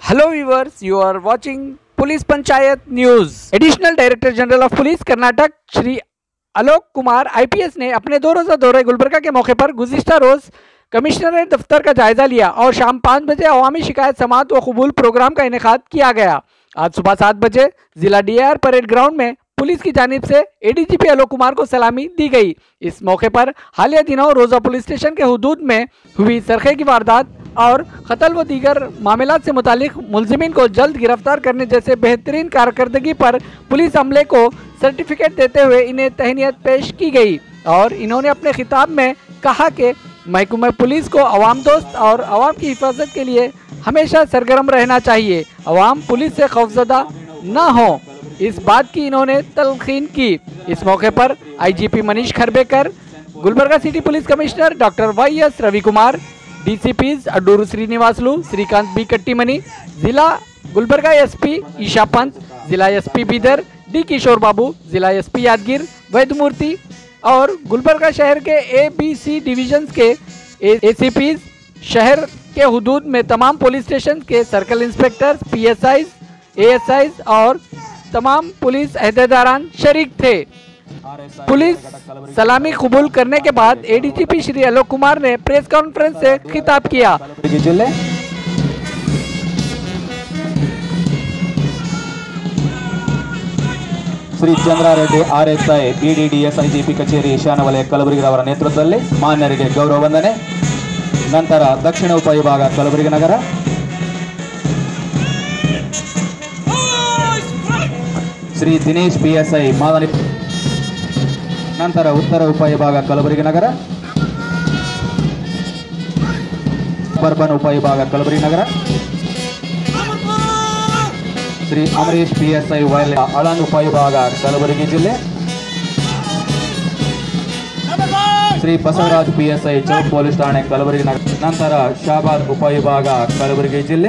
Hello viewers, you are watching Police Panchayat News. Additional Director General of Police Karnataka Shri Alok Kumar IPS ने अपने 2 रोज़ा दौरे गुलबर्गा के मौके पर गुज़िश्ता रोज़ कमिश्नरेट दफ्तर का जायजा लिया और शाम 5 बजे अवामी शिकायत समाअत व कबूल प्रोग्राम का इनेकाद किया गया। आज सुबह 7 बजे जिला DAR परेड ग्राउंड में पुलिस की जानिब से ADGP आलोक कुमार को सलामी दी गई। इस मौके पर हालिया दिनों रोजा पुलिस स्टेशन के हुदूद में हुई सरखे की वारदात और कत्ल व दीगर मामलात से मुतालिक मुलजिमीन को जल्द गिरफ्तार करने जैसे बेहतरीन कारकर्दगी पर पुलिस अमले को सर्टिफिकेट देते हुए इन्हें तहनीत पेश की गई और इन्होंने अपने खिताब में कहा कि महकमा पुलिस को अवाम दोस्त और अवाम की हिफाजत के लिए हमेशा सरगर्म रहना चाहिए। अवाम पुलिस से खौफजदा न हो, इस बात की इन्होंने तलखीन की। इस मौके पर IGP Manish Kharbekar, Gulbarga city police commissioner doctor YS Ravi Kumar, DCPs Aduru Srinivasulu, Srikanth B Kattimani, जिला गुलबर्गा SP ईशा पंत, जिला SP बीदर D किशोर बाबू, जिला SP यादगीर वैद्यमूर्ति और गुलबर्गा शहर के ABC डिवीजन के ACPs, शहर के हुदूद में तमाम पुलिस स्टेशन के सर्कल इंस्पेक्टर, PSIs, ASIs और तमाम पुलिस अहदेदारान शरीक थे। पुलिस सलामी कबूल करने के बाद ADGP श्री आलोक कुमार ने प्रेस कॉन्फ्रेंस से खिताब किया। श्री चंद्रारेड्डी RSI BDDS IGP ಕಚೇರಿ ಈಶಾನ್ಯ ವಲಯ ಕಲಬುರಗಿ ಅವರ ನೇತೃತ್ವದಲ್ಲಿ ಮಾನ್ಯರಿಗೆ ಗೌರವ ವಂದನೆ. ನಂತರ ದಕ್ಷಿಣ ಉಪವಿಭಾಗ ಕಲಬುರಗಿ ನಗರ, ಶ್ರೀ ದಿನೇಶ್ PSI ಮಾದನಿ, ನಂತರ ಉತ್ತರ ಉಪವಿಭಾಗ ಕಲಬುರಗಿ ನಗರ, ಬರ್ಬನ್ ಉಪವಿಭಾಗ ಕಲಬುರಗಿ ನಗರ, ಶ್ರೀ ಅಮರೀಶ್ PSI ವೈಲ್ ಆಳಂದ್ ಉಪವಿಭಾಗ ಕಲಬುರಗಿ ಜಿಲ್ಲೆ, ಶ್ರೀ ಬಸವರಾಜ್ PSI ಚೌಕ್ ಪೊಲೀಸ್ ಠಾಣೆ ಕಲಬುರಗಿ ನಗರ, ನಂತರ ಶಾಬಾದ್ ಉಪವಿಭಾಗ ಕಲಬುರಗಿ ಜಿಲ್ಲೆ,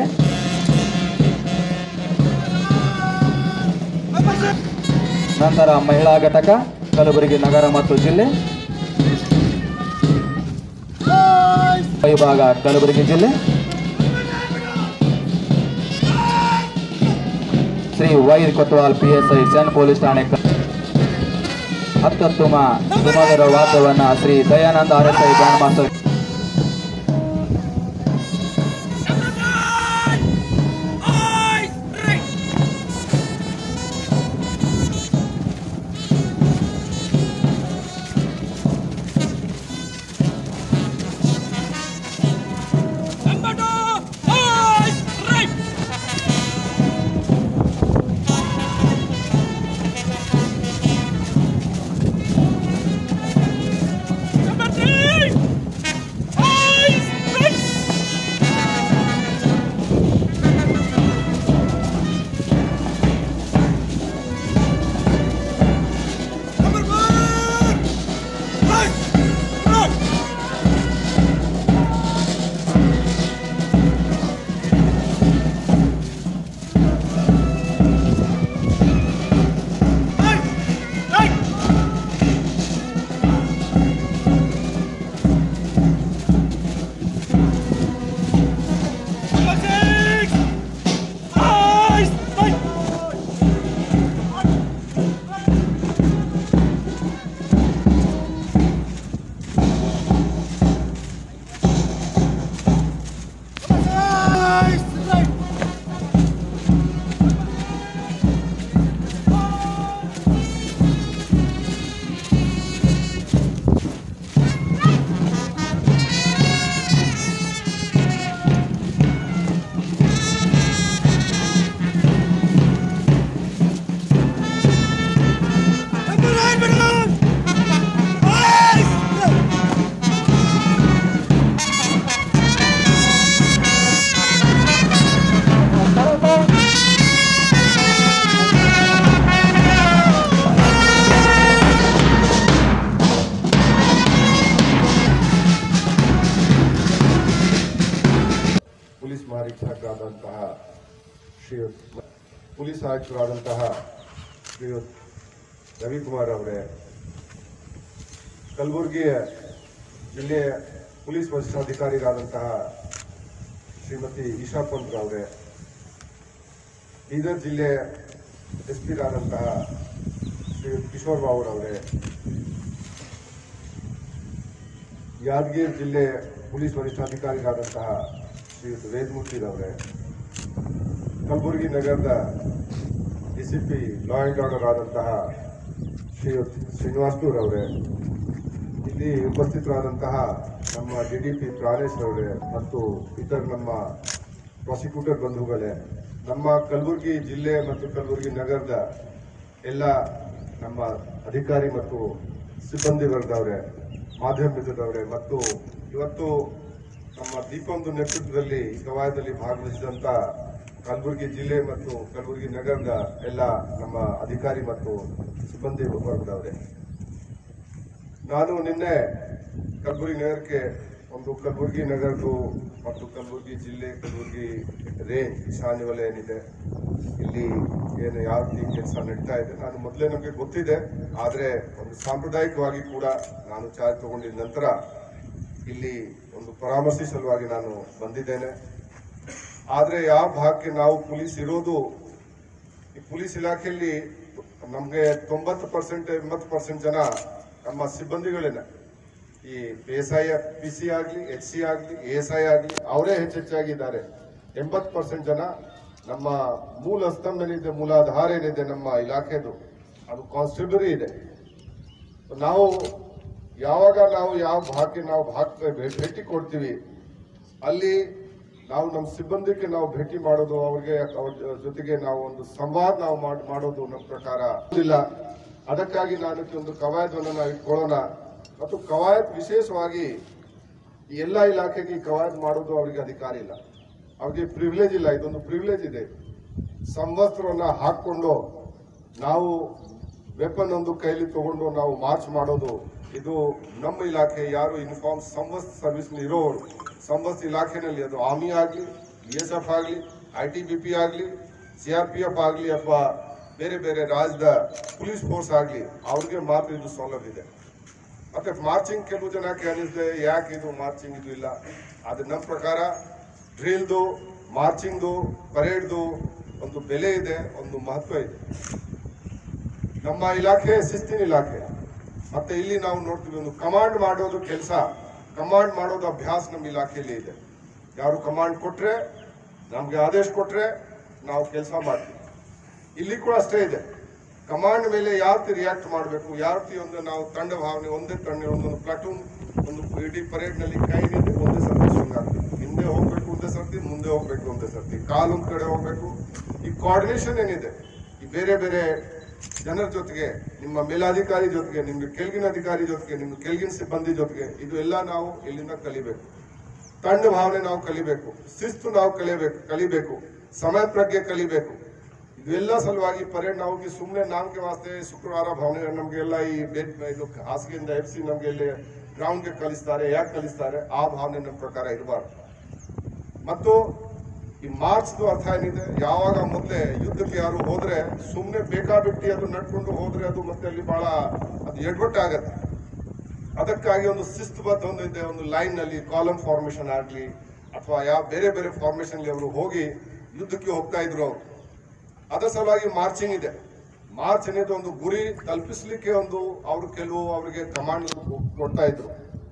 ನಂತರ ಮಹಿಳಾ ಘಟಕ ಕಲಬುರಗಿ ನಗರ ಮತ್ತು ಜಿಲ್ಲೆ ವಿಭಾಗ ಕಲಬುರಗಿ ಜಿಲ್ಲೆ, ಶ್ರೀ ವೈರ್ ಕೊತ್ವಾಲ್ PSI ಸೆನ್ ಪೊಲೀಸ್ ಠಾಣೆ, ಅತ್ಯುತ್ತಮ ಸುಮಧುರ ವಾದ್ಯವನ್ನ Shri Dayananda RSI band master. Police आयुक्तराದಂತಹ ಶ್ರೀಯುತ ರವಿಕುಮಾರ್ ಅವರೇ, ಕಲಬುರಗಿ ಜಿಲ್ಲೆಯ ಪೊಲೀಸ್ ವರಿಷ್ಠಾಧಿಕಾರಿಗಳಾದಂತಹ ಶ್ರೀಮತಿ ಈಶಾ ಪಂತ್ ಅವರೇ, ಬೀದರ್ ಜಿಲ್ಲೆ ಎಸ್ಪಿರಾದಂತಹ ಶ್ರೀ ಕಿಶೋರ್ ಬಾಬುರವರೇ, ಯಾದಗಿರಿ ಜಿಲ್ಲೆ ಪೊಲೀಸ್ ವರಿಷ್ಠಾಧಿಕಾರಿಗಳಾದಂತಹ ಶ್ರೀಯುತ ವೇದಮೂರ್ತಿರವರೇ, ಕಲಬುರಗಿ ನಗರದ ಡಿಸಿಪಿ ಲಾ ಆ್ಯಂಡ್ ಆರ್ಡರ್ ಆದಂತಹ ಶ್ರೀಯುತ ಶ್ರೀನಿವಾಸರವರೇ, ಇಲ್ಲಿ ಉಪಸ್ಥಿತರಾದಂತಹ ನಮ್ಮ ಡಿಡಿಪಿ ಪ್ರಾಣೇಶ್ ರವರೇ ಮತ್ತು ಇತರ ನಮ್ಮ ಪ್ರಾಸಿಕ್ಯೂಟರ್ ಬಂಧುಗಳೇ, ನಮ್ಮ ಕಲಬುರಗಿ ಜಿಲ್ಲೆ ಮತ್ತು ಕಲಬುರಗಿ ನಗರದ ಎಲ್ಲ ನಮ್ಮ ಅಧಿಕಾರಿ ಮತ್ತು ಸಿಬ್ಬಂದಿ ವರ್ಗದವರೇ, ಮಾಧ್ಯಮ ಮಿತ್ರರವರೇ ಮತ್ತು ಇವತ್ತು ನಮ್ಮ ದೀಪಂದು ನೇತೃತ್ವದಲ್ಲಿ ಈ ಕವಾಯದಲ್ಲಿ ಭಾಗವಹಿಸಿದಂತ ಕಲಬುರಗಿ ಜಿಲ್ಲೆ ಮತ್ತು ಕಲಬುರಗಿ ನಗರದ ಎಲ್ಲ ನಮ್ಮ ಅಧಿಕಾರಿ ಮತ್ತು ಸಿಬ್ಬಂದಿ ವರ್ಗದವರೇ, ನಾನು ನಿನ್ನೆ ಕಲಬುರಗಿ ನಗರಕ್ಕೆ ಒಂದು ಕಲಬುರಗಿ ನಗರದ್ದು ಮತ್ತು ಕಲಬುರಗಿ ಜಿಲ್ಲೆ ಕಲಬುರಗಿ ರೇಂಜ್ ಈಶಾನ್ಯ ವಲಯ ಏನಿದೆ ಇಲ್ಲಿ ಏನು ಯಾವ ರೀತಿ ಕೆಲಸ ನಡೀತಾ ಇದೆ ನಾನು ಮೊದಲೇ ನಮಗೆ ಗೊತ್ತಿದೆ. ಆದರೆ ಒಂದು ಸಾಂಪ್ರದಾಯಿಕವಾಗಿ ಕೂಡ ನಾನು ಚಾರ್ಜ್ ತಗೊಂಡಿದ ನಂತರ ಇಲ್ಲಿ ಒಂದು ಪರಾಮರ್ಶೆ ಸಲುವಾಗಿ ನಾನು ಬಂದಿದ್ದೇನೆ. ಆದರೆ ಯಾವ ಭಾಗಕ್ಕೆ ನಾವು ಪೊಲೀಸ್ ಇರೋದು, ಈ ಪೊಲೀಸ್ ಇಲಾಖೆಯಲ್ಲಿ ನಮಗೆ 90% 80% ಜನ ನಮ್ಮ ಸಿಬ್ಬಂದಿಗಳೇನೆ. ಈ PSI PC ಆಗಲಿ HC ಆಗಲಿ ASI ಆಗಲಿ ಅವರೇ ಹೆಚ್ಚೆಚ್ಚಾಗಿದ್ದಾರೆ. 80% ಜನ ನಮ್ಮ ಮೂಲ ಸ್ತಂಭ ಏನಿದೆ, ಮೂಲಾಧಾರ ಏನಿದೆ ನಮ್ಮ ಇಲಾಖೆದು, ಅದು ಕಾನ್ಸ್ಟೇಬಲರಿ ಇದೆ. ನಾವು ಯಾವಾಗ ನಾವು ಯಾವ ಭಾಗಕ್ಕೆ ನಾವು ಭೇಟಿ ಕೊಡ್ತೀವಿ ಅಲ್ಲಿ ನಾವು ನಮ್ಮ ಸಿಬ್ಬಂದಿಗೆ ನಾವು ಭೇಟಿ ಮಾಡೋದು, ಅವ್ರಿಗೆ ಅವ್ರ ಜೊತೆಗೆ ನಾವು ಒಂದು ಸಂವಾದ ನಾವು ಮಾಡೋದು ನಮ್ಮ ಪ್ರಕಾರ ಇಲ್ಲ. ಅದಕ್ಕಾಗಿ ನಾನು ಒಂದು ಕವಾಯತನ್ನು ನಾವು ಇಟ್ಕೊಳ್ಳೋಣ. ಮತ್ತು ಕವಾಯತ್ ವಿಶೇಷವಾಗಿ ಈ ಎಲ್ಲ ಇಲಾಖೆಗೆ ಈ ಕವಾಯತ್ ಮಾಡೋದು ಅವರಿಗೆ ಅಧಿಕಾರ ಇಲ್ಲ, ಅವ್ರಿಗೆ ಪ್ರಿವಿಲೇಜ್ ಇಲ್ಲ. ಇದೊಂದು ಪ್ರಿವಿಲೇಜ್ ಇದೆ. ಸಂವಸ್ತ್ರವನ್ನ ಹಾಕೊಂಡು ನಾವು ವೆಪನ್ ಒಂದು ಕೈಲಿ ತಗೊಂಡು ನಾವು ಮಾರ್ಚ್ ಮಾಡೋದು, ಇದು ನಮ್ಮ ಇಲಾಖೆ. ಯಾರು ಯೂನಿಫಾರ್ಮ್ ಸಂವಸ್ತ್ರ ಸರ್ವಿಸ್ ಇರೋರು, ಸಂವಸ್ತ್ರ ಇಲಾಖೆನಲ್ಲಿ, ಅದು ಆರ್ಮಿ ಆಗಲಿ, BSF ಆಗಲಿ, ITBP ಆಗಲಿ, CRPF ಆಗಲಿ ಅಥವಾ ಬೇರೆ ಬೇರೆ ರಾಜ್ಯದ ಪೊಲೀಸ್ ಫೋರ್ಸ್ ಆಗಲಿ, ಅವ್ರಿಗೆ ಮಾತ್ರ ಇದು ಸೌಲಭ್ಯ ಇದೆ. ಮತ್ತೆ ಮಾರ್ಚಿಂಗ್ ಕೆಲವು ಜನಕ್ಕೆ ಅನಿಸಿದೆ ಯಾಕೆ ಇದು ಮಾರ್ಚಿಂಗ್ ಇದು ಇಲ್ಲ. ಅದು ನಮ್ಮ ಪ್ರಕಾರ ಡ್ರಿಲ್ದು, ಮಾರ್ಚಿಂಗ್ದು, ಪರೇಡ್ದು ಒಂದು ಬೆಲೆ ಇದೆ, ಒಂದು ಮಹತ್ವ ಇದೆ. ನಮ್ಮ ಇಲಾಖೆ ಶಿಸ್ತಿನ ಇಲಾಖೆ. ಮತ್ತೆ ಇಲ್ಲಿ ನಾವು ನೋಡ್ತೀವಿ ಒಂದು ಕಮಾಂಡ್ ಮಾಡೋದು ಕೆಲಸ, ಕಮಾಂಡ್ ಮಾಡೋದು ಅಭ್ಯಾಸ ನಮ್ಮ ಇಲಾಖೆಯಲ್ಲಿ ಇದೆ. ಯಾರು ಕಮಾಂಡ್ ಕೊಟ್ರೆ, ನಮ್ಗೆ ಆದೇಶ ಕೊಟ್ರೆ ನಾವು ಕೆಲಸ ಮಾಡ್ತೀವಿ. ಇಲ್ಲಿ ಕೂಡ ಅಷ್ಟೇ ಇದೆ. ಕಮಾಂಡ್ ಮೇಲೆ ಯಾವ ರೀತಿ ರಿಯಾಕ್ಟ್ ಮಾಡಬೇಕು, ಯಾವ ರೀತಿ ಒಂದು ನಾವು ತಂಡ ಭಾವನೆ, ಒಂದೇ ತಂಡ, ಒಂದೊಂದು ಪ್ಲಾಟೂನ್, ಒಂದು ಇಡೀ ಪರೇಡ್ ನಲ್ಲಿ ಕೈ ನಿಂತು ಒಂದೇ ಸರ್ತಿ ಸ್ವಿಂಗ್ ಆಗ್ತದೆ, ಹಿಂದೆ ಹೋಗ್ಬೇಕು ಒಂದೇ ಸರ್ತಿ, ಮುಂದೆ ಹೋಗ್ಬೇಕು ಒಂದೇ ಸರ್ತಿ, ಕಾಲು ಒಂದ್ ಕಡೆ ಹೋಗ್ಬೇಕು. ಈ ಕೋಆರ್ಡಿನೇಷನ್ ಏನಿದೆ, ಈ ಬೇರೆ ಬೇರೆ ಜನರ ಜೊತೆಗೆ, ನಿಮ್ಮ ಮೇಲಾಧಿಕಾರಿ ಜೊತೆಗೆ, ನಿಮ್ಗೆ ಕೆಳಗಿನ ಅಧಿಕಾರಿ ಜೊತೆಗೆ, ನಿಮ್ಗೆ ಕೆಳಗಿನ ಸಿಬ್ಬಂದಿ ಜೊತೆಗೆ, ಇದು ಎಲ್ಲ ನಾವು ಇಲ್ಲಿಂದ ಕಲಿಬೇಕು. ತಂಡ ಭಾವನೆ ನಾವು ಕಲಿಬೇಕು, ಶಿಸ್ತು ನಾವು ಕಲಿಬೇಕು, ಸಮಯ ಪ್ರಜ್ಞೆ ಕಲಿಬೇಕು. ಇವೆಲ್ಲ ಸಲುವಾಗಿ ಪರೇಡ್ ನಾವು ಸುಮ್ಮನೆ ನಾಮಕೆ ವಾಸ್ತೆ ಶುಕ್ರವಾರ ಭಾವನೆ ನಮಗೆಲ್ಲ ಈ ಇದು ಹಾಸಿಗೆಯಿಂದ ಎಬ್ಸಿ ನಮ್ಗೆ ಇಲ್ಲಿ ಗ್ರೌಂಡ್ಗೆ ಕಲಿಸ್ತಾರೆ. ಯಾಕೆ ಕಲಿಸ್ತಾರೆ? ಆ ಭಾವನೆ ನಮ್ಮ ಪ್ರಕಾರ ಇರಬಾರ್ದು. ಮತ್ತು ಈ ಮಾರ್ಚ್ದು ಅರ್ಥ ಏನಿದೆ, ಯಾವಾಗ ಮೊದಲೇ ಯುದ್ಧಕ್ಕೆ ಯಾರು ಹೋದ್ರೆ ಸುಮ್ಮನೆ ಬೇಕಾಬಿಟ್ಟಿ ಅದು ನಡ್ಕೊಂಡು ಹೋದ್ರೆ ಅದು ಮತ್ತೆ ಅಲ್ಲಿ ಬಹಳ ಅದು ಎಡ್ವಟ್ಟಾಗತ್ತೆ. ಅದಕ್ಕಾಗಿ ಒಂದು ಶಿಸ್ತುಬದ್ಧ ಒಂದು ಇದೆ, ಒಂದು ಲೈನ್ ನಲ್ಲಿ ಕಾಲಮ್ ಫಾರ್ಮೇಶನ್ ಆಗಲಿ ಅಥವಾ ಯಾವ ಬೇರೆ ಬೇರೆ ಫಾರ್ಮೇಶನ್ ಅವರು ಹೋಗಿ ಯುದ್ಧಕ್ಕೆ ಹೋಗ್ತಾ ಇದ್ರು ಅವರು. ಅದರ ಸಲುವಾಗಿ ಮಾರ್ಚಿಂಗ್ ಇದೆ. ಮಾರ್ಚ್ ಅನ್ನೋದು ಒಂದು ಗುರಿ ತಲುಪಿಸ್ಲಿಕ್ಕೆ ಒಂದು ಅವರು ಕೆಲವು ಅವರಿಗೆ ಕಮಾಂಡ್ ಕೊಡ್ತಾ ಇದ್ರು.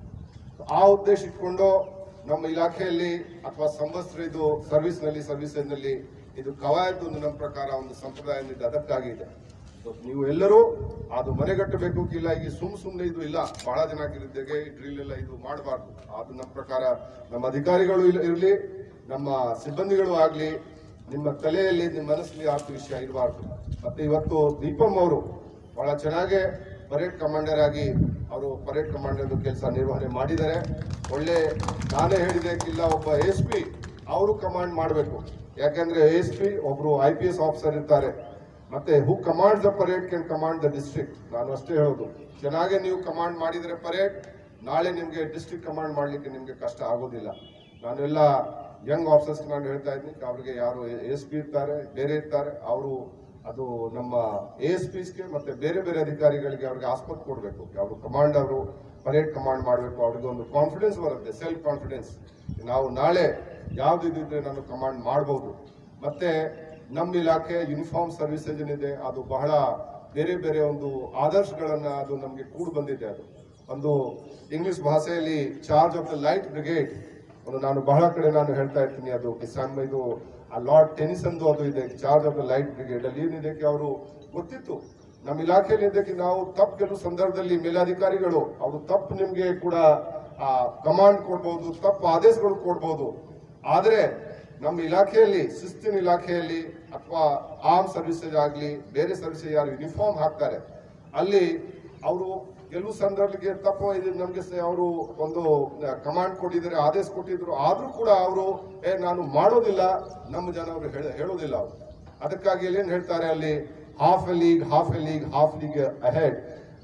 ಆ ಉದ್ದೇಶ ಇಟ್ಕೊಂಡು ನಮ್ಮ ಇಲಾಖೆಯಲ್ಲಿ ಅಥವಾ ಸಂವತ್ಸರ ಇದು ಸರ್ವಿಸ್ನಲ್ಲಿ ಇದು ಕವಾಯತ್ ಒಂದು ನಮ್ಮ ಪ್ರಕಾರ ಒಂದು ಸಂಪ್ರದಾಯ ಇದೆ. ಅದಕ್ಕಾಗಿ ಇದೆ. ನೀವು ಎಲ್ಲರೂ ಅದು ಮನೆಗಟ್ಟಬೇಕು ಇಲ್ಲ. ಈಗ ಸುಮ್ಮನೆ ಇದು ಇಲ್ಲ, ಬಹಳ ಜನ ಇದ್ದಾಗ ಡ್ರಿಲ್ ಎಲ್ಲ ಇದು ಮಾಡಬಾರ್ದು. ಅದು ನಮ್ಮ ಪ್ರಕಾರ ನಮ್ಮ ಅಧಿಕಾರಿಗಳು ಇರಲಿ, ನಮ್ಮ ಸಿಬ್ಬಂದಿಗಳು ಆಗ್ಲಿ, ನಿಮ್ಮ ತಲೆಯಲ್ಲಿ, ನಿಮ್ಮ ಮನಸ್ಸಲ್ಲಿ ಆ ವಿಷಯ ಇರಬಾರ್ದು. ಮತ್ತೆ ಇವತ್ತು ದೀಪಂ ಅವರು ಬಹಳ ಚೆನ್ನಾಗಿ ಪರೇಡ್ ಕಮಾಂಡರ್ ಆಗಿ ಅವರು ಪರೇಡ್ ಕಮಾಂಡರ್ ಕೆಲಸ ನಿರ್ವಹಣೆ ಮಾಡಿದ್ದಾರೆ. ಒಳ್ಳೆ, ನಾನೇ ಹೇಳಿದೆ ಇಲ್ಲ, ಒಬ್ಬ ASP ಅವರು ಕಮಾಂಡ್ ಮಾಡಬೇಕು. ಯಾಕಂದ್ರೆ ASP ಒಬ್ರು IPS ಆಫೀಸರ್ ಇರ್ತಾರೆ. ಮತ್ತೆ who command the parade can command the district. ನಾನು ಅಷ್ಟೇ ಹೇಳೋದು, ಚೆನ್ನಾಗಿ ನೀವು ಕಮಾಂಡ್ ಮಾಡಿದ್ರೆ ಪರೇಡ್, ನಾಳೆ ನಿಮ್ಗೆ ಡಿಸ್ಟ್ರಿಕ್ಟ್ ಕಮಾಂಡ್ ಮಾಡ್ಲಿಕ್ಕೆ ನಿಮ್ಗೆ ಕಷ್ಟ ಆಗೋದಿಲ್ಲ. ನಾನೆಲ್ಲ ಯಂಗ್ ಆಫೀಸರ್ಸ್ ನಾನು ಹೇಳ್ತಾ ಇದ್ದೀನಿ, ಅವ್ರಿಗೆ ಯಾರು ASP ಇರ್ತಾರೆ, ಬೇರೆ ಇರ್ತಾರೆ, ಅವರು ಅದು ನಮ್ಮ ASPಸ್ಗೆ ಮತ್ತೆ ಬೇರೆ ಬೇರೆ ಅಧಿಕಾರಿಗಳಿಗೆ ಅವ್ರಿಗೆ ಆಸ್ಪತ್ರೆ ಕೊಡಬೇಕು. ಅವರು ಕಮಾಂಡ್, ಅವರು ಪರೇಡ್ ಕಮಾಂಡ್ ಮಾಡಬೇಕು. ಅವ್ರಿಗೆ ಒಂದು ಕಾನ್ಫಿಡೆನ್ಸ್ ಬರುತ್ತೆ, ಸೆಲ್ಫ್ ಕಾನ್ಫಿಡೆನ್ಸ್. ನಾವು ನಾಳೆ ಯಾವ್ದು ಇದ್ರೆ ನಾನು ಕಮಾಂಡ್ ಮಾಡಬಹುದು. ಮತ್ತೆ ನಮ್ಮ ಇಲಾಖೆ ಯೂನಿಫಾರ್ಮ್ ಸರ್ವಿಸಸ್ ಏನಿದೆ ಅದು ಬಹಳ ಬೇರೆ ಬೇರೆ ಒಂದು ಆದರ್ಶಗಳನ್ನ ಅದು ನಮಗೆ ಕೂಡಿ ಬಂದಿದೆ. ಅದು ಒಂದು ಇಂಗ್ಲಿಷ್ ಭಾಷೆಯಲ್ಲಿ charge of the light brigade ಒಂದು ನಾನು ಬಹಳ ಕಡೆ ನಾನು ಹೇಳ್ತಾ ಇರ್ತೀನಿ. ಅದು ಕಿಸಾನ್ ಇದು ಆ ಲಾರ್ಡ್ ಟೆನಿಸನ್ ಅದು ಇದೆ, charge of the light brigade. ಅಲ್ಲಿ ಏನಿದಕ್ಕೆ ಅವರು ಗೊತ್ತಿತ್ತು ನಮ್ಮ ಇಲಾಖೆಯಲ್ಲಿ ಇದಕ್ಕೆ ನಾವು ತಪ್ಪು ಕೆಲವು ಸಂದರ್ಭದಲ್ಲಿ ಮೇಲಾಧಿಕಾರಿಗಳು ಅವರು ತಪ್ಪು ನಿಮ್ಗೆ ಕೂಡ ಕಮಾಂಡ್ ಕೊಡ್ಬೋದು, ತಪ್ಪು ಆದೇಶಗಳು ಕೊಡ್ಬೋದು. ಆದ್ರೆ ನಮ್ಮ ಇಲಾಖೆಯಲ್ಲಿ ಶಿಸ್ತಿನ ಇಲಾಖೆಯಲ್ಲಿ ಅಥವಾ ಆರ್ಮ್ ಸರ್ವಿಸಸ್ ಆಗಲಿ ಬೇರೆ ಸರ್ವಿಸಸ್ ಯಾರು ಯೂನಿಫಾರ್ಮ್ ಹಾಕ್ತಾರೆ ಅಲ್ಲಿ ಅವರು ಕೆಲವು ಸಂದರ್ಭಕ್ಕೆ ತಪ್ಪು ನಮ್ಗೆ ಅವರು ಒಂದು ಕಮಾಂಡ್ ಕೊಟ್ಟಿದ್ದಾರೆ, ಆದೇಶ ಕೊಟ್ಟಿದ್ರು, ಆದ್ರೂ ಕೂಡ ಅವರು ನಾನು ಮಾಡೋದಿಲ್ಲ, ನಮ್ಮ ಜನ ಅವರು ಹೇಳೋದಿಲ್ಲ. ಅವರು ಅದಕ್ಕಾಗಿ ಏನ್ ಹೇಳ್ತಾರೆ ಅಲ್ಲಿ half a league ahead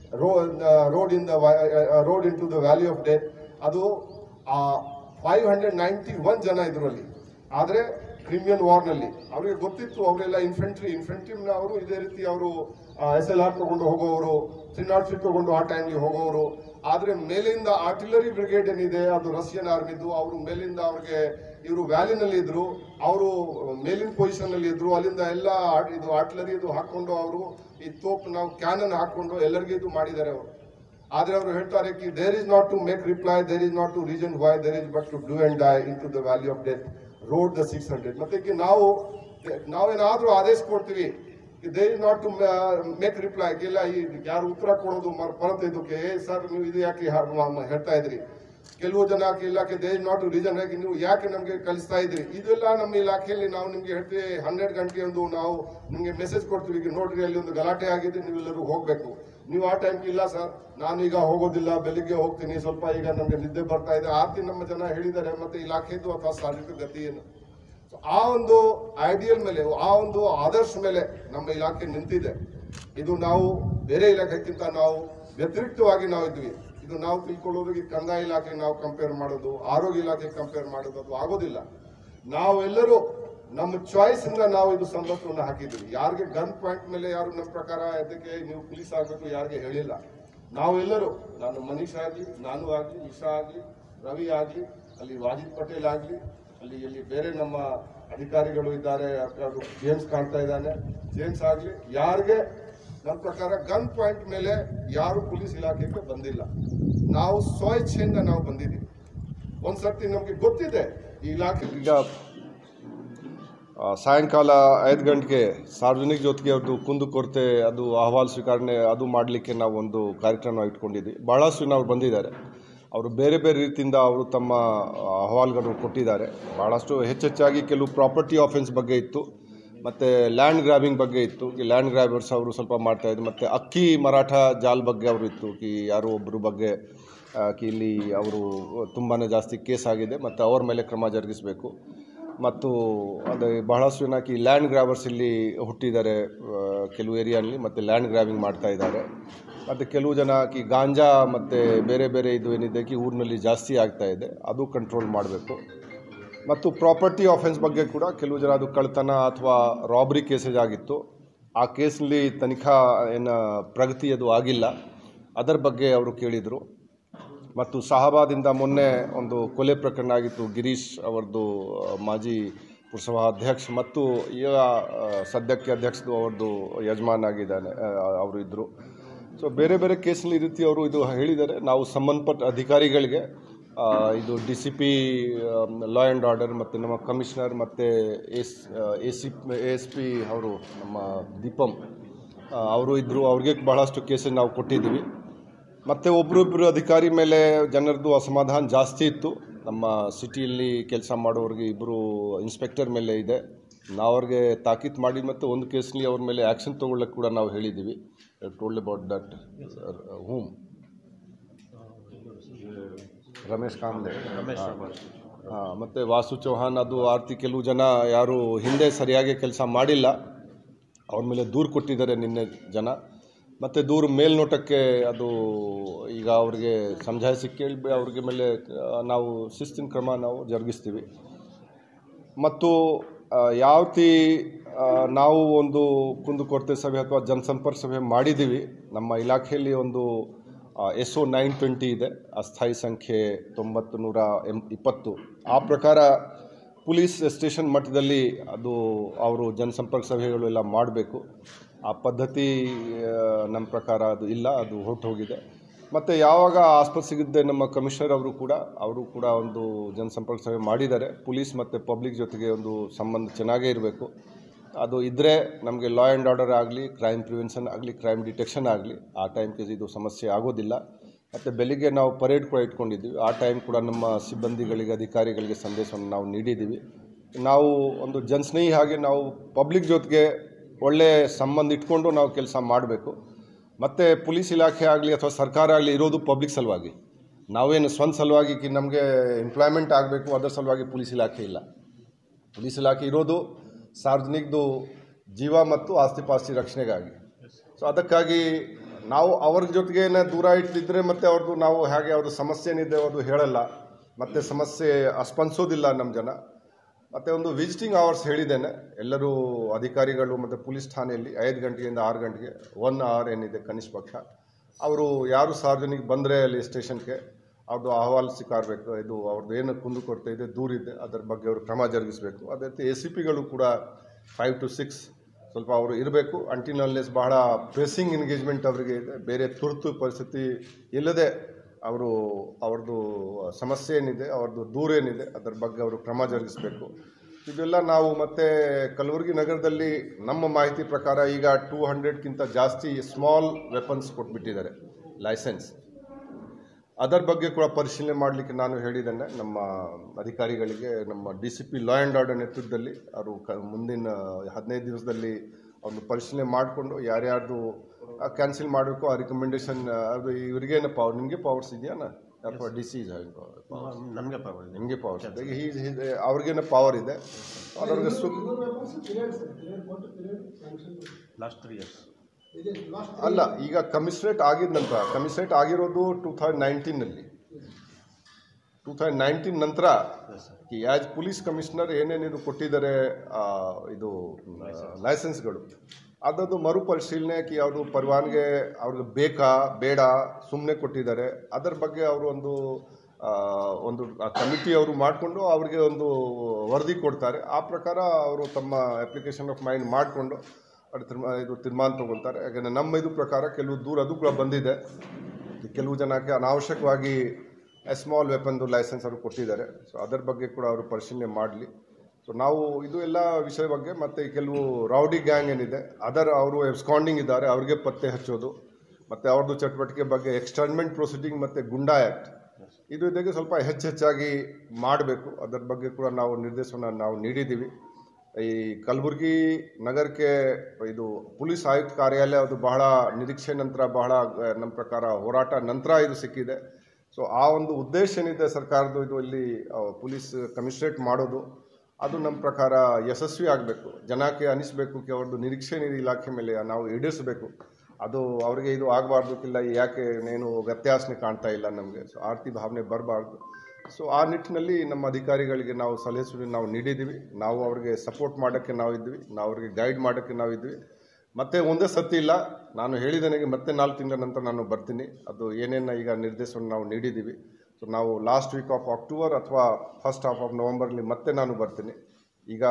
road into the valley of death. ಅದು 591 ಜನ ಇದ್ರು ಅಲ್ಲಿ. ಆದ್ರೆ ಕ್ರಿಮಿಯನ್ ವಾರ್ ನಲ್ಲಿ ಅವರಿಗೆ ಗೊತ್ತಿತ್ತು, ಅವರೆಲ್ಲ ಇನ್ಫೆಂಟ್ರಿ ಅವರು ಇದೇ ರೀತಿ ಅವರು SLR ತಗೊಂಡು ಹೋಗೋರು, 303 ತಗೊಂಡು ಆ ಟೈಮ್ಲಿ ಹೋಗೋರು. ಆದ್ರೆ ಮೇಲಿಂದ ಆರ್ಟಿಲರಿ ಬ್ರಿಗೇಡ್ ಏನಿದೆ ಅದು ರಷ್ಯನ್ ಆರ್ಮಿದು, ಅವರು ಮೇಲಿಂದ ಅವ್ರಿಗೆ ಇವರು ವ್ಯಾಲಿನಲ್ಲಿ ಇದ್ರು, ಅವರು ಮೇಲಿನ ಪೊಸಿಷನ್ ಅಲ್ಲಿ ಇದ್ರು. ಅಲ್ಲಿಂದ ಎಲ್ಲ ಇದು ಆರ್ಟಿಲರಿ ಇದು ಹಾಕೊಂಡು ಅವರು ಈ ತೋಪ್ ನಾವು ಕ್ಯಾನನ್ ಹಾಕೊಂಡು ಎಲ್ಲರಿಗೂ ಇದು ಮಾಡಿದ್ದಾರೆ ಅವರು. ಆದ್ರೆ ಅವರು ಹೇಳ್ತಾರೆ ಕಿ there is not to make reply, there is not to reason why, there is but to do and die into the valley of death road the 600. ಮತ್ತೆ ನಾವೇನಾದ್ರೂ ಆದೇಶ ಕೊಡ್ತೀವಿ, there is not to make reply, ಇಲ್ಲ ಯಾರು ಉತ್ತರ ಕೊಡೋದು ಪರತ್ ಇದಕ್ಕೆ sir ನೀವು ಇದು ಯಾಕೆ ಹೇಳ್ತಾ ಇದ್ರಿ, ಕೆಲವು ಜನ ಇಲಾಖೆ there is not to reason ಆಗಿ ನೀವು ಯಾಕೆ ನಮ್ಗೆ ಕಲಿಸ್ತಾ ಇದ್ರಿ. ಇದೆಲ್ಲ ನಮ್ಮ ಇಲಾಖೆಯಲ್ಲಿ ನಾವು ನಿಮ್ಗೆ ಹೇಳ್ತೀವಿ 12 ಗಂಟೆ ಒಂದು ನಾವು ನಿಮ್ಗೆ ಮೆಸೇಜ್ ಕೊಡ್ತೀವಿ, ಈಗ ನೋಡ್ರಿ ಅಲ್ಲಿ ಒಂದು ಗಲಾಟೆ ಆಗಿದೆ, ನೀವೆಲ್ಲರೂ ಹೋಗ್ಬೇಕು. ನೀವು ಆ ಟೈಮ್ಗೆ ಇಲ್ಲ ಸರ್ ನಾನು ಈಗ ಹೋಗೋದಿಲ್ಲ, ಬೆಳಿಗ್ಗೆ ಹೋಗ್ತೀನಿ, ಸ್ವಲ್ಪ ಈಗ ನಮ್ಗೆ ನಿದ್ದೆ ಬರ್ತಾ ಇದೆ, ಆರ್ತಿ ನಮ್ಮ ಜನ ಹೇಳಿದ್ದಾರೆ. ಮತ್ತೆ ಇಲಾಖೆದು ಅಥವಾ ಸಾರ್ವಜನಿಕ ಗತಿ ಏನು, ಆ ಒಂದು ಐಡಿಯಲ್ ಮೇಲೆ, ಆ ಒಂದು ಆದರ್ಶ ಮೇಲೆ ನಮ್ಮ ಇಲಾಖೆ ನಿಂತಿದೆ. ಇದು ನಾವು ಬೇರೆ ಇಲಾಖೆಗಿಂತ ನಾವು ವ್ಯತಿರಿಕ್ತವಾಗಿ ನಾವು ಇದ್ವಿ. ಇದು ನಾವು ತಿಳ್ಕೊಳ್ಳೋರಿಗೆ ಕಂದಾಯ ಇಲಾಖೆ ನಾವು ಕಂಪೇರ್ ಮಾಡೋದು, ಆರೋಗ್ಯ ಇಲಾಖೆ ಕಂಪೇರ್ ಮಾಡೋದು ಅದು ಆಗೋದಿಲ್ಲ. ನಾವೆಲ್ಲರೂ ನಮ್ಮ ಚಾಯ್ಸ್ ಇಂದ ನಾವು ಇದು ಸಂದರ್ಭವನ್ನು ಹಾಕಿದ್ವಿ. ಯಾರಿಗೆ ಗನ್ ಪಾಯಿಂಟ್ ಮೇಲೆ ಯಾರು ನಮ್ಮ ಪ್ರಕಾರ ಅದಕ್ಕೆ ನೀವು ಪೊಲೀಸ್ ಆಗ್ಬೇಕು ಯಾರಿಗೆ ಹೇಳಿಲ್ಲ. ನಾವೆಲ್ಲರೂ, ನಾನು ಮನೀಶ್ ಆಗ್ಲಿ, ನಾನು ಆಗ್ಲಿ, ಇಶಾ ಆಗ್ಲಿ, ರವಿ ಆಗ್ಲಿ, ಅಲ್ಲಿ ವಾಜಿದ್ ಪಟೇಲ್ ಆಗ್ಲಿ, ಅಲ್ಲಿ ಬೇರೆ ನಮ್ಮ ಅಧಿಕಾರಿಗಳು ಇದ್ದಾರೆ, ಜೇಮ್ಸ್ ಕಾಣ್ತಾ ಇದ್ದಾನೆ, ಜೇಮ್ಸ್ ಆಗ್ಲಿ, ಯಾರಿಗೆ ನನ್ನ ಪ್ರಕಾರ ಗನ್ ಪಾಯಿಂಟ್ ಮೇಲೆ ಯಾರು ಪೊಲೀಸ್ ಇಲಾಖೆಗೆ ಬಂದಿಲ್ಲ. ನಾವು ಸ್ವಇಚ್ಛೆಯಿಂದ ನಾವು ಬಂದಿದ್ದೀವಿ. ಒಂದ್ಸರ್ತಿ ನಮ್ಗೆ ಗೊತ್ತಿದೆ ಈ ಇಲಾಖೆ. ಈಗ ಸಾಯಂಕಾಲ 5 ಗಂಟೆಗೆ ಸಾರ್ವಜನಿಕ ಜೊತೆಗೆ ಅವ್ರದ್ದು ಕುಂದುಕೊರತೆ ಅದು ಅಹವಾಲು ಸ್ವೀಕರಣೆ ಅದು ಮಾಡಲಿಕ್ಕೆ ನಾವು ಒಂದು ಕಾರ್ಯಕ್ರಮ ಇಟ್ಕೊಂಡಿದ್ವಿ. ಭಾಳಷ್ಟು ನಾವು ಬಂದಿದ್ದಾರೆ, ಅವರು ಬೇರೆ ಬೇರೆ ರೀತಿಯಿಂದ ಅವರು ತಮ್ಮ ಅಹವಾಲುಗಳನ್ನು ಕೊಟ್ಟಿದ್ದಾರೆ. ಭಾಳಷ್ಟು ಹೆಚ್ಚೆಚ್ಚಾಗಿ ಕೆಲವು ಪ್ರಾಪರ್ಟಿ ಆಫೆನ್ಸ್ ಬಗ್ಗೆ ಇತ್ತು, ಮತ್ತು ಲ್ಯಾಂಡ್ ಗ್ರ್ಯಾಬಿಂಗ್ ಬಗ್ಗೆ ಇತ್ತು. ಲ್ಯಾಂಡ್ ಗ್ರ್ಯಾಬರ್ಸ್ ಅವರು ಸ್ವಲ್ಪ ಮಾಡ್ತಾಯಿದ್ರು. ಮತ್ತು ಅಕ್ಕಿ ಮರಾಠ ಜಾಲ್ ಬಗ್ಗೆ ಅವರು ಇತ್ತು, ಯಾರೋ ಒಬ್ಬರು ಬಗ್ಗೆ ಇಲ್ಲಿ ಅವರು ತುಂಬಾ ಜಾಸ್ತಿ ಕೇಸ್ ಆಗಿದೆ ಮತ್ತು ಅವ್ರ ಮೇಲೆ ಕ್ರಮ ಜರುಗಿಸಬೇಕು. ಮತ್ತು ಅದು ಬಹಳಷ್ಟು ಜನ ಲ್ಯಾಂಡ್ ಗ್ರ್ಯಾಬರ್ಸ್ ಇಲ್ಲಿ ಹುಟ್ಟಿದ್ದಾರೆ ಕೆಲವು ಏರಿಯಾನಲ್ಲಿ, ಮತ್ತು ಲ್ಯಾಂಡ್ ಗ್ರ್ಯಾಬಿಂಗ್ ಮಾಡ್ತಾ ಇದ್ದಾರೆ. ಮತ್ತು ಕೆಲವು ಜನ ಗಾಂಜಾ ಮತ್ತು ಬೇರೆ ಬೇರೆ ಇದು ಏನಿದೆ ಊರಿನಲ್ಲಿ ಜಾಸ್ತಿ ಆಗ್ತಾ ಇದೆ, ಅದು ಕಂಟ್ರೋಲ್ ಮಾಡಬೇಕು. ಮತ್ತು ಪ್ರಾಪರ್ಟಿ ಆಫೆನ್ಸ್ ಬಗ್ಗೆ ಕೂಡ ಕೆಲವು ಜನ ಅದು ಕಳ್ತನ ಅಥವಾ ರಾಬರಿ ಕೇಸಸ್ ಆಗಿತ್ತು, ಆ ಕೇಸ್ನಲ್ಲಿ ತನಿಖಾ ಏನು ಪ್ರಗತಿ ಅದು ಆಗಿಲ್ಲ, ಅದರ ಬಗ್ಗೆ ಅವರು ಕೇಳಿದರು. ಮತ್ತು ಶಹಾಬಾದಿಂದ ಮೊನ್ನೆ ಒಂದು ಕೊಲೆ ಪ್ರಕರಣ ಆಗಿತ್ತು, ಗಿರೀಶ್ ಅವರದ್ದು ಮಾಜಿ ಪುರಸಭಾ ಅಧ್ಯಕ್ಷ ಮತ್ತು ಈಗ ಸದ್ಯಕ್ಕೆ ಅಧ್ಯಕ್ಷದು ಅವ್ರದ್ದು ಯಜಮಾನ್ ಆಗಿದ್ದಾನೆ, ಅವರು ಇದ್ದರು. ಸೊ ಬೇರೆ ಬೇರೆ ಕೇಸ್ನಲ್ಲಿ ಈ ರೀತಿ ಅವರು ಇದು ಹೇಳಿದ್ದಾರೆ. ನಾವು ಸಂಬಂಧಪಟ್ಟ ಅಧಿಕಾರಿಗಳಿಗೆ ಇದು DCP ಲಾ ಆ್ಯಂಡ್ ಆರ್ಡರ್ ಮತ್ತು ನಮ್ಮ ಕಮಿಷನರ್ ಮತ್ತು ASP ಅವರು ನಮ್ಮ ದೀಪಂ ಅವರು ಇದ್ದರು, ಅವ್ರಿಗೆ ಬಹಳಷ್ಟು ಕೇಸನ್ನು ನಾವು ಕೊಟ್ಟಿದ್ದೀವಿ. ಮತ್ತು ಒಬ್ಬರೊಬ್ಬರು ಅಧಿಕಾರಿ ಮೇಲೆ ಜನರದ್ದು ಅಸಮಾಧಾನ ಜಾಸ್ತಿ ಇತ್ತು. ನಮ್ಮ ಸಿಟಿಯಲ್ಲಿ ಕೆಲಸ ಮಾಡೋರಿಗೆ ಇಬ್ಬರು ಇನ್ಸ್ಪೆಕ್ಟರ್ ಮೇಲೆ ಇದೆ, ನಾವು ಅವ್ರಿಗೆ ತಾಕೀತು ಮಾಡಿ ಮತ್ತು ಒಂದು ಕೇಸ್ನಲ್ಲಿ ಅವ್ರ ಮೇಲೆ ಆ್ಯಕ್ಷನ್ ತೊಗೊಳ್ಳೋಕ್ಕೆ ಕೂಡ ನಾವು ಹೇಳಿದ್ದೀವಿ. Told about that whom Ramesh Kamble ಮತ್ತು ವಾಸು ಚೌಹಾನ್ ಅದು ಆರ್ತಿ ಕೆಲವು ಜನ ಯಾರು ಹಿಂದೆ ಸರಿಯಾಗಿ ಕೆಲಸ ಮಾಡಿಲ್ಲ ಅವ್ರ ಮೇಲೆ ದೂರು ಕೊಟ್ಟಿದ್ದಾರೆ ನಿನ್ನೆ ಜನ. ಮತ್ತು ದೂರು ಮೇಲ್ನೋಟಕ್ಕೆ ಅದು ಈಗ ಅವ್ರಿಗೆ ಸಮಜಾಯಿಸಿ ಕೇಳಿ ಅವ್ರಿಗೆ ಮೇಲೆ ನಾವು ಶಿಸ್ತಿನ ಕ್ರಮ ನಾವು ಜರುಗಿಸ್ತೀವಿ. ಮತ್ತು ಯಾವ ರೀತಿ ನಾವು ಒಂದು ಕುಂದುಕೊರತೆ ಸಭೆ ಅಥವಾ ಜನಸಂಪರ್ಕ ಸಭೆ ಮಾಡಿದ್ದೀವಿ, ನಮ್ಮ ಇಲಾಖೆಯಲ್ಲಿ ಒಂದು SO 920 ಇದೆ, ಅಸ್ಥಾಯಿ ಸಂಖ್ಯೆ 920. ಆ ಪ್ರಕಾರ ಪೊಲೀಸ್ ಸ್ಟೇಷನ್ ಮಟ್ಟದಲ್ಲಿ ಅದು ಅವರು ಜನಸಂಪರ್ಕ ಸಭೆಗಳು ಎಲ್ಲ ಮಾಡಬೇಕು. ಆ ಪದ್ಧತಿ ನಮ್ಮ ಪ್ರಕಾರ ಅದು ಇಲ್ಲ, ಅದು ಹೊರಟು ಹೋಗಿದೆ. ಮತ್ತು ಯಾವಾಗ ಆಸ್ಪತ್ರೆ ಸಿಗುತ್ತೆ ನಮ್ಮ ಕಮಿಷನರ್ ಅವರು ಕೂಡ ಒಂದು ಜನಸಂಪರ್ಕ ಸಭೆ ಮಾಡಿದ್ದಾರೆ. ಪೊಲೀಸ್ ಮತ್ತು ಪಬ್ಲಿಕ್ ಜೊತೆಗೆ ಒಂದು ಸಂಬಂಧ ಚೆನ್ನಾಗೇ ಇರಬೇಕು. ಅದು ಇದ್ದರೆ ನಮಗೆ ಲಾ ಆ್ಯಂಡ್ ಆರ್ಡರ್ ಆಗಲಿ, ಕ್ರೈಮ್ ಪ್ರಿವೆನ್ಷನ್ ಆಗಲಿ, ಕ್ರೈಮ್ ಡಿಟೆಕ್ಷನ್ ಆಗಲಿ ಆ ಟೈಮ್ಗೆ ಇದು ಸಮಸ್ಯೆ ಆಗೋದಿಲ್ಲ. ಮತ್ತು ಬೆಳಿಗ್ಗೆ ನಾವು ಪರೇಡ್ ಕೂಡ ಇಟ್ಕೊಂಡಿದ್ದೀವಿ. ಆ ಟೈಮ್ ಕೂಡ ನಮ್ಮ ಸಿಬ್ಬಂದಿಗಳಿಗೆ, ಅಧಿಕಾರಿಗಳಿಗೆ ಸಂದೇಶವನ್ನು ನಾವು ನೀಡಿದ್ದೀವಿ. ನಾವು ಒಂದು ಜನಸ್ನೇಹಿ ಹಾಗೆ ನಾವು ಪಬ್ಲಿಕ್ ಜೊತೆಗೆ ಒಳ್ಳೆಯ ಸಂಬಂಧ ಇಟ್ಕೊಂಡು ನಾವು ಕೆಲಸ ಮಾಡಬೇಕು. ಮತ್ತು ಪೊಲೀಸ್ ಇಲಾಖೆ ಆಗಲಿ ಅಥವಾ ಸರ್ಕಾರ ಆಗಲಿ ಇರೋದು ಪಬ್ಲಿಕ್ ಸಲುವಾಗಿ. ನಾವೇನು ಸ್ವಂತ ಸಲುವಾಗಿ ನಮಗೆ ಎಂಪ್ಲಾಯ್ಮೆಂಟ್ ಆಗಬೇಕು ಅದರ ಸಲುವಾಗಿ ಪೊಲೀಸ್ ಇಲಾಖೆ ಇಲ್ಲ. ಪೊಲೀಸ್ ಇಲಾಖೆ ಇರೋದು ಸಾರ್ವಜನಿಕದು ಜೀವ ಮತ್ತು ಆಸ್ತಿಪಾಸ್ತಿ ರಕ್ಷಣೆಗಾಗಿ. ಸೊ ಅದಕ್ಕಾಗಿ ನಾವು ಅವ್ರ ಜೊತೆಗೆ ದೂರ ಇಟ್ಟಿದ್ರೆ ಮತ್ತು ಅವ್ರದ್ದು ನಾವು ಹೇಗೆ ಅವ್ರದ್ದು ಸಮಸ್ಯೆ ಏನಿದೆ ಅದು ಹೇಳಲ್ಲ, ಮತ್ತು ಸಮಸ್ಯೆ ಸ್ಪಂದಿಸೋದಿಲ್ಲ ನಮ್ಮ ಜನ. ಮತ್ತು ಒಂದು ವಿಸಿಟಿಂಗ್ ಅವರ್ಸ್ ಹೇಳಿದ್ದೇನೆ ಎಲ್ಲರೂ ಅಧಿಕಾರಿಗಳು ಮತ್ತು ಪೊಲೀಸ್ ಠಾಣೆಯಲ್ಲಿ 5 ಗಂಟೆಯಿಂದ 6 ಗಂಟೆಗೆ 1 ಅವರ್ ಏನಿದೆ ಕನಿಷ್ಠ ಪಕ್ಷ ಅವರು ಯಾರು ಸಾರ್ವಜನಿಕ ಬಂದರೆ ಅಲ್ಲಿ ಸ್ಟೇಷನ್ಗೆ ಅವ್ರದ್ದು ಅಹವಾಲು ಸ್ವೀಕಾರಬೇಕು. ಇದು ಅವ್ರದ್ದು ಏನು ಕುಂದುಕೊರತೆ ಇದೆ, ದೂರಿದೆ, ಅದರ ಬಗ್ಗೆ ಅವರು ಕ್ರಮ ಜರುಗಿಸಬೇಕು. ಅದೇ ರೀತಿ ACPಗಳು ಕೂಡ 5 to 6 ಸ್ವಲ್ಪ ಅವರು ಇರಬೇಕು. ಅಂಟಿನಲ್ಲೆಸ್ ಬಹಳ ಪ್ರೆಸ್ಸಿಂಗ್ ಎಂಗೇಜ್ಮೆಂಟ್ ಅವರಿಗೆ ಇದೆ. ಬೇರೆ ತುರ್ತು ಪರಿಸ್ಥಿತಿ ಇಲ್ಲದೆ ಅವ್ರದ್ದು ಸಮಸ್ಯೆ ಏನಿದೆ, ಅವ್ರದ್ದು ದೂರ ಏನಿದೆ ಅದರ ಬಗ್ಗೆ ಅವರು ಕ್ರಮ ಜರುಗಿಸಬೇಕು. ಇದೆಲ್ಲ ನಾವು ಮತ್ತೆ ಕಲಬುರಗಿ ನಗರದಲ್ಲಿ ನಮ್ಮ ಮಾಹಿತಿ ಪ್ರಕಾರ ಈಗ 200ಕ್ಕಿಂತ ಜಾಸ್ತಿ ಸ್ಮಾಲ್ ವೆಪನ್ಸ್ ಕೊಟ್ಬಿಟ್ಟಿದ್ದಾರೆ ಲೈಸೆನ್ಸ್. ಅದರ ಬಗ್ಗೆ ಕೂಡ ಪರಿಶೀಲನೆ ಮಾಡಲಿಕ್ಕೆ ನಾನು ಹೇಳಿದ್ದೇನೆ ನಮ್ಮ ಅಧಿಕಾರಿಗಳಿಗೆ. ನಮ್ಮ DCP ಲಾ ಆ್ಯಂಡ್ ಆರ್ಡರ್ ನೇತೃತ್ವದಲ್ಲಿ ಅವರು ಮುಂದಿನ 15 ದಿವಸದಲ್ಲಿ ಒಂದು ಪರಿಶೀಲನೆ ಮಾಡಿಕೊಂಡು ಯಾರ್ಯಾರ್ದು ಕ್ಯಾನ್ಸಲ್ ಮಾಡಬೇಕು ಆ ರಿಕಮೆಂಡೇಶನ್ ಅದು ಇವರಿಗೇನು ಪವರ್, ನಿಮಗೆ ಪವರ್ಸ್ ಇದೆಯಾ ಅಥವಾ DC ನಮಗೆ ಪವರ್, ನಿಮಗೆ ಪವರ್ಸ್ ಇದೆ, ಅವ್ರಿಗೇನು ಪವರ್ ಇದೆ ಅವ್ರಿಗೆ ಲಾಸ್ಟ್ 3 years ಅಲ್ಲ. ಈಗ ಕಮಿಷನರೇಟ್ ಆಗಿದ ನಂತರ, ಕಮಿಷನರೇಟ್ ಆಗಿರೋದು 2019ನಲ್ಲಿ. 2019 ನಂತರ ಆ್ಯಸ್ ಪೊಲೀಸ್ ಕಮಿಷನರ್ ಏನೇನಿದು ಕೊಟ್ಟಿದ್ದಾರೆ ಇದು ಲೈಸೆನ್ಸ್ಗಳು ಅದದು ಮರುಪರಿಶೀಲನೆ ಯಾವುದು ಪರವಾನಗಿ ಅವ್ರಿಗೆ ಬೇಕಾ ಬೇಡ ಸುಮ್ಮನೆ ಕೊಟ್ಟಿದ್ದಾರೆ ಅದರ ಬಗ್ಗೆ ಅವರು ಒಂದು ಕಮಿಟಿ ಅವರು ಮಾಡಿಕೊಂಡು ಅವ್ರಿಗೆ ಒಂದು ವರದಿ ಕೊಡ್ತಾರೆ. ಆ ಪ್ರಕಾರ ಅವರು ತಮ್ಮ ಅಪ್ಲಿಕೇಶನ್ ಆಫ್ ಮೈಂಡ್ ಮಾಡಿಕೊಂಡು ಇದು ತೀರ್ಮಾನ ತಗೊಳ್ತಾರೆ. ಯಾಕಂದರೆ ನಮ್ಮ ಇದು ಪ್ರಕಾರ ಕೆಲವು ದೂರ ಅದು ಕೂಡ ಬಂದಿದೆ. ಕೆಲವು ಜನಕ್ಕೆ ಅನಾವಶ್ಯಕವಾಗಿ ಸ್ಮಾಲ್ ವೆಪನ್ದು ಲೈಸೆನ್ಸ್ ಅವರು ಕೊಟ್ಟಿದ್ದಾರೆ. ಸೊ ಅದರ ಬಗ್ಗೆ ಕೂಡ ಅವರು ಪರಿಶೀಲನೆ ಮಾಡಲಿ. ಸೊ ನಾವು ಇದು ಎಲ್ಲ ವಿಷಯ ಬಗ್ಗೆ ಮತ್ತು ಕೆಲವು ರೌಡಿ ಗ್ಯಾಂಗ್ ಏನಿದೆ ಅವರು ಎಬ್ಸ್ಕಾಂಡಿಂಗ್ ಇದ್ದಾರೆ, ಅವ್ರಿಗೆ ಪತ್ತೆ ಹಚ್ಚೋದು ಮತ್ತು ಅವ್ರದ್ದು ಚಟುವಟಿಕೆ ಬಗ್ಗೆ ಎಕ್ಸ್ಟರ್ನ್ಮೆಂಟ್ ಪ್ರೊಸೀಡಿಂಗ್ ಮತ್ತು ಗುಂಡಾ ಆ್ಯಕ್ಟ್ ಇದಕ್ಕೆ ಸ್ವಲ್ಪ ಹೆಚ್ಚಾಗಿ ಮಾಡಬೇಕು. ಅದರ ಬಗ್ಗೆ ಕೂಡ ನಾವು ನಿರ್ದೇಶನ ನಾವು ನೀಡಿದ್ದೀವಿ. ಈ ಕಲಬುರಗಿ ನಗರಕ್ಕೆ ಇದು ಪೊಲೀಸ್ ಆಯುಕ್ತ ಕಾರ್ಯಾಲಯ ಅದು ಬಹಳ ನಿರೀಕ್ಷೆ ನಂತರ ಬಹಳ ನಮ್ಮ ಪ್ರಕಾರ ಹೋರಾಟ ನಂತರ ಇದು ಸಿಕ್ಕಿದೆ. ಸೊ ಆ ಒಂದು ಉದ್ದೇಶ ಏನಿದೆ ಸರ್ಕಾರದ್ದು ಇದು ಇಲ್ಲಿ ಪೊಲೀಸ್ ಕಮಿಷನರೇಟ್ ಮಾಡೋದು ಅದು ನಮ್ಮ ಪ್ರಕಾರ ಯಶಸ್ವಿ ಆಗಬೇಕು. ಜನಕ್ಕೆ ಅನಿಸಬೇಕು ಅವ್ರದ್ದು ನಿರೀಕ್ಷೆ ಏನಿದೆ ಇಲಾಖೆ ಮೇಲೆ ನಾವು ಈಡೇರಿಸಬೇಕು. ಅದು ಅವರಿಗೆ ಇದು ಆಗಬಾರ್ದು, ಇಲ್ಲ ಯಾಕೆ ಏನು ವ್ಯತ್ಯಾಸನೆ ಕಾಣ್ತಾ ಇಲ್ಲ ನಮಗೆ, ಸೊ ಆರ್ತಿ ಭಾವನೆ ಬರಬಾರ್ದು. ಸೊ ಆ ನಿಟ್ಟಿನಲ್ಲಿ ನಮ್ಮ ಅಧಿಕಾರಿಗಳಿಗೆ ನಾವು ಸಲಹೆ ಸೂಚನೆ ನಾವು ನೀಡಿದ್ದೀವಿ. ನಾವು ಅವ್ರಿಗೆ ಸಪೋರ್ಟ್ ಮಾಡೋಕ್ಕೆ ನಾವು ಇದ್ವಿ, ನಾವು ಅವ್ರಿಗೆ ಗೈಡ್ ಮಾಡೋಕ್ಕೆ ನಾವು ಇದ್ವಿ. ಮತ್ತೆ ಒಂದೇ ಸತಿ ಇಲ್ಲ, ನಾನು ಹೇಳಿದ ಮತ್ತೆ 4 ತಿಂಗಳ ನಂತರ ನಾನು ಬರ್ತೀನಿ. ಅದು ಏನೇನು ಈಗ ನಿರ್ದೇಶನ ನಾವು ನೀಡಿದ್ದೀವಿ. ಸೊ ನಾವು ಲಾಸ್ಟ್ ವೀಕ್ ಆಫ್ ಅಕ್ಟೋಬರ್ ಅಥವಾ ಫಸ್ಟ್ ಹಾಫ್ ಆಫ್ ನವಂಬರ್ಲಿ ಮತ್ತೆ ನಾನು ಬರ್ತೀನಿ. ಈಗ